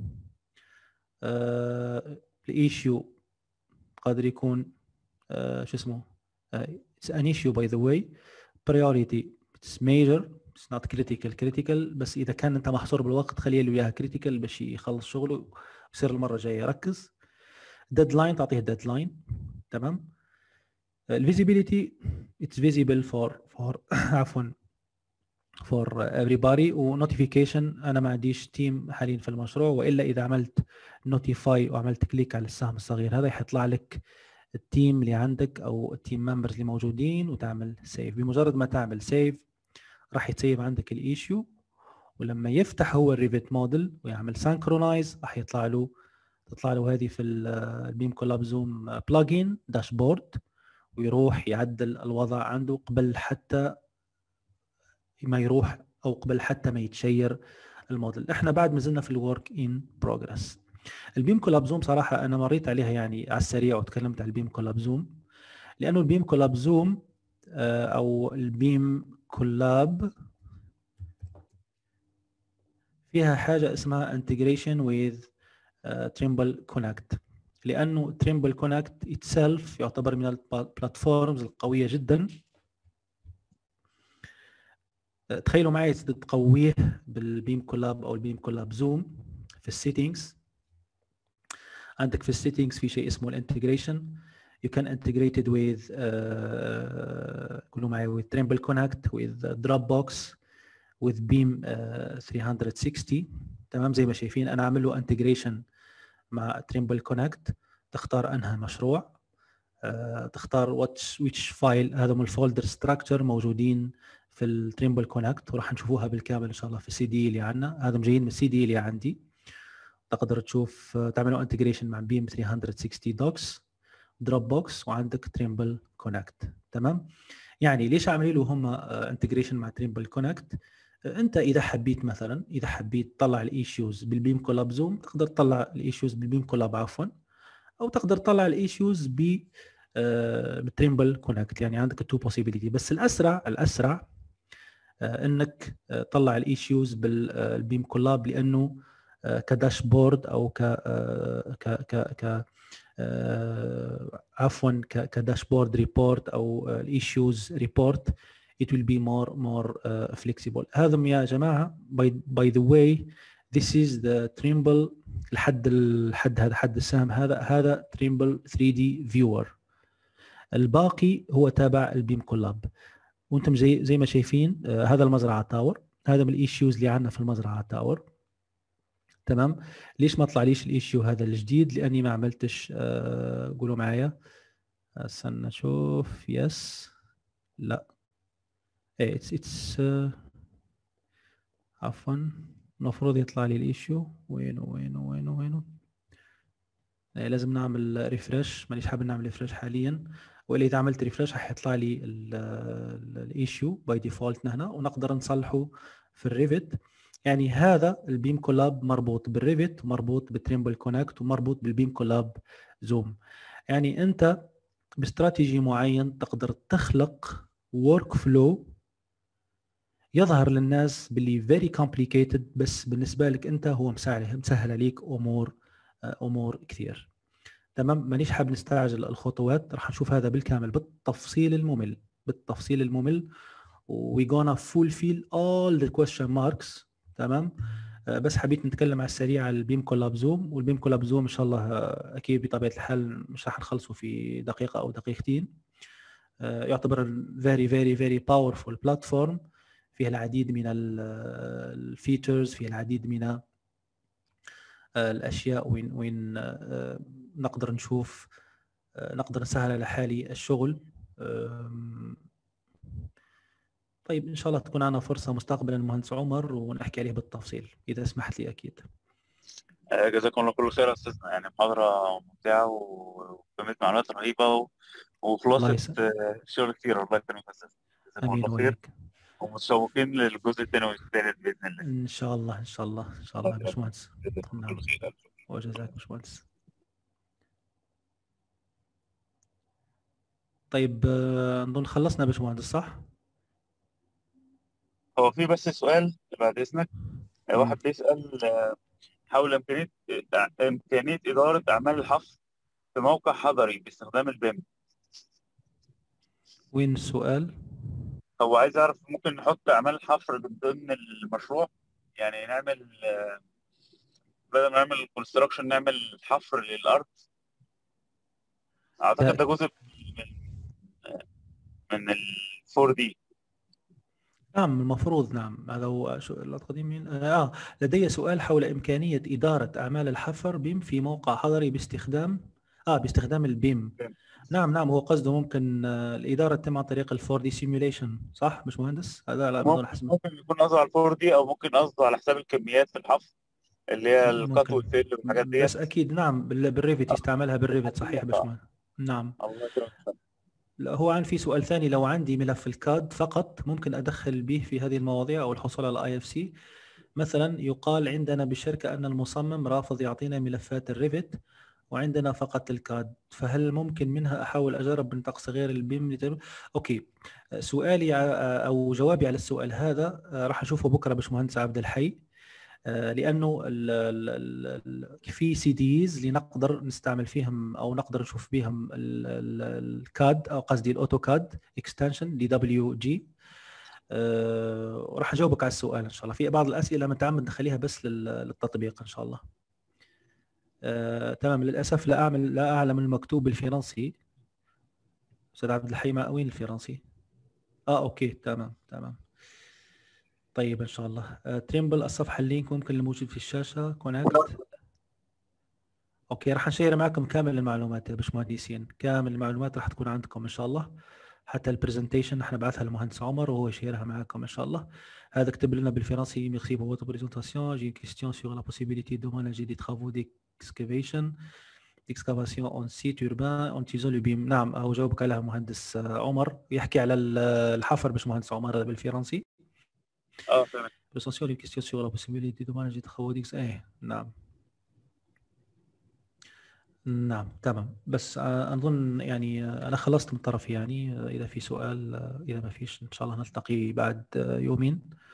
الايشيو قادر يكون uh, شو اسمه uh, it's an issue by the way, priority it's major it's not critical critical، بس اذا كان انت محصور بالوقت خليه له اياها critical باش يخلص شغله ويصير المره الجايه يركز. deadline تعطيه deadline. تمام. الفيزيبيليتي it's visible for for عفوا for everybody. ونوتيفيكيشن انا ما عنديش تيم حاليا في المشروع، والا اذا عملت نوتيفاي وعملت كليك على السهم الصغير هذا يحطلع لك التيم اللي عندك او التيم ممبرز اللي موجودين وتعمل سيف. بمجرد ما تعمل سيف راح يتسيب عندك الايشيو، ولما يفتح هو الريفيت موديل ويعمل سانكرونايز راح يطلع له تطلع له هذه في البيم كولاب زوم بلجين داشبورد، ويروح يعدل الوضع عنده قبل حتى ما يروح او قبل حتى ما يتشير الموديل. احنا بعد ما زلنا في الورك ان بروجرس. البيم كولاب زوم صراحه انا مريت عليها يعني على السريع وتكلمت عن البيم كولاب زوم، لانه البيم كولاب زوم او البيم كولاب فيها حاجه اسمها انتجريشن ويز تريمبل كونكت، لانه تريمبل كونكت اتسلف يعتبر من البلاتفورمز القويه جدا. تخيلوا معي تقويه بالبيم كولاب او البيم كولاب زوم في السيتنجز. عندك في السيتنجز في شيء اسمه الانتجريشن. you can integrate it with uh, قولوا معي with Trimble Connect with Dropbox with Beam uh, ثلاثمية وستين. تمام زي ما شايفين انا عامل له انتجريشن مع Trimble Connect. تختار انهى مشروع، uh, تختار which which فايل، هذا من الفولدر ستراكشر موجودين في التريمبل كونكت وراح نشوفوها بالكامل ان شاء الله في السي دي اللي عندنا. هذا جايين من السي دي اللي عندي، تقدر تشوف تعملوا انتجريشن مع بيم ثلاثمية وستين دوكس دروب بوكس وعندك تريمبل كونكت. تمام، يعني ليش عاملين له هم انتجريشن مع تريمبل كونكت؟ انت اذا حبيت مثلا اذا حبيت تطلع الايشوز بالبيم كولاب زوم تقدر تطلع الايشوز بالبيم كولاب عفوا، او تقدر تطلع الايشوز ب بالتريمبل كونكت. يعني عندك التو بوسيبيليتي، بس الاسرع الاسرع انك تطلع الايشوز بالبيم كولاب، لانه كداشبورد او ك ك ك ك عفوا كداشبورد ريبورت او الايشوز ريبورت it will be more more uh, flexible. هذا يا جماعه by by the way this is the Trimble الحد الحد هذا حد السهم، هذا هذا Trimble ثري دي viewer. الباقي هو تابع البيم كولاب. وانتم زي زي ما شايفين uh, هذا المزرعه تاور، هذا من الايشوز اللي عندنا في المزرعه تاور. تمام. ليش ما طلع ليش الايشيو هذا الجديد؟ لاني ما عملتش آه قولوا معايا، استنى اشوف. يس لا ايه اتس اتس عفوا المفروض يطلع لي الايشيو. وينه وينه وينه وينه إيه، لازم نعمل ريفرش. مانيش حابب نعمل ريفرش حاليا، والا اذا عملت ريفرش حيطلع لي الايشيو باي ديفولت هنا، ونقدر نصلحه في الريفت. يعني هذا البيم كولاب مربوط بالريفت ومربوط بالتريمبل كونكت ومربوط بالبيم كولاب زوم. يعني انت باستراتيجي معين تقدر تخلق ورك فلو يظهر للناس باللي فيري كومبليكيتد، بس بالنسبه لك انت هو مسهل مسهل عليك امور امور كثير. تمام. مانيش حاب نستعجل الخطوات، راح نشوف هذا بالكامل بالتفصيل الممل بالتفصيل الممل we gonna fulfill all the question marks. تمام. بس حبيت نتكلم على السريع على البيم كولاب زوم. والبيم كولاب زوم ان شاء الله اكيد بطبيعه الحال مش راح نخلصه في دقيقه او دقيقتين. يعتبر very very very powerful platform، فيها العديد من الفيتشرز، فيها العديد من الاشياء وين وين نقدر نشوف نقدر نسهل على حالي الشغل. طيب ان شاء الله تكون عندنا فرصه مستقبلا المهندس عمر ونحكي عليه بالتفصيل اذا سمحت لي. اكيد. جزاكم الله كل خير يا استاذنا، يعني محاضره ممتعه وكميه معلومات رهيبه وخلاصه شغل كتير. الله يكرمك يا استاذ. جزاكم الله خير، ومتشوقين للجزء الثاني والثالث باذن الله. ان شاء الله ان شاء الله ان شاء الله يا باشمهندس. نعم وجزاك باشمهندس. طيب نظن خلصنا يا باشمهندس صح؟ هو في بس سؤال بعد اذنك. واحد بيسال حول امكانيه امكانيه اداره اعمال الحفر في موقع حضري باستخدام البيم. وين السؤال؟ هو عايز يعرف ممكن نحط اعمال الحفر ضمن المشروع، يعني نعمل بدل ما نعمل كونستراكشن نعمل حفر للارض. اعتقد ده جزء من من ال فور دي. نعم المفروض. نعم هذا هو القديم من اه لدي سؤال حول امكانيه اداره اعمال الحفر بيم في موقع حضري باستخدام اه باستخدام البيم. نعم نعم هو قصده ممكن الاداره تتم عن طريق الفور دي سيميوليشن صح مش مهندس؟ هذا لا ممكن, ممكن يكون قصده على الفور دي او ممكن قصده على حساب الكميات في الحفر اللي هي القط والفيل والحاجات دي. بس اكيد نعم بالريفت يستعملها بالريفت صحيح يا باشمهندس. نعم. الله يكرمك. لا هو عن في سؤال ثاني، لو عندي ملف الكاد فقط ممكن ادخل به في هذه المواضيع او الحصول على اي اف سي. مثلا يقال عندنا بالشركه ان المصمم رافض يعطينا ملفات الريفت وعندنا فقط الكاد، فهل ممكن منها احاول اجرب بنطاق صغير البيم؟ اوكي. سؤالي او جوابي على السؤال هذا راح اشوفه بكره باشمهندس عبد الحي، لانه ال ال ال في سي ديز اللي نقدر نستعمل فيهم او نقدر نشوف بهم الكاد او قصدي الاوتوكاد اكستنشن دي دبليو جي. وراح اجاوبك على السؤال ان شاء الله. في بعض الاسئله متعمد نخليها بس للتطبيق ان شاء الله. آه، تمام. للاسف لا اعمل لا اعلم المكتوب بالفرنسي. استاذ عبد الحي ما وين الفرنسي؟ اه اوكي تمام تمام. طيب ان شاء الله. آه، تريمبل الصفحه اللينك ممكن الموجود في الشاشه كونكت. اوكي راح نشير معكم كامل المعلومات يا باشمهندسين، كامل المعلومات راح تكون عندكم ان شاء الله. حتى البرزنتيشن احنا بعثها للمهندس عمر وهو يشيرها معكم ان شاء الله. هذا اكتب لنا بالفرنسي ميرسي بور فوتر بريزونطاسيون جي كيستيون سور لا بوسيبيليتي دو ماناجي دي ترافو ديكسكافيشن ديكسكافاسيون اون سيت اوربان اون تيزون لو بيم. نعم او جاوبك عليها مهندس عمر، يحكي على الحفر باشمهندس عمر بالفرنسي. اه تمام. L'essentiel une question sur la possibilité de manager travaux d'X. ايه نعم. نعم تمام. بس آه، أظن يعني آه، أنا خلصت من طرفي يعني. آه، إذا في سؤال، آه، إذا ما فيش إن شاء الله نلتقي بعد آه، يومين.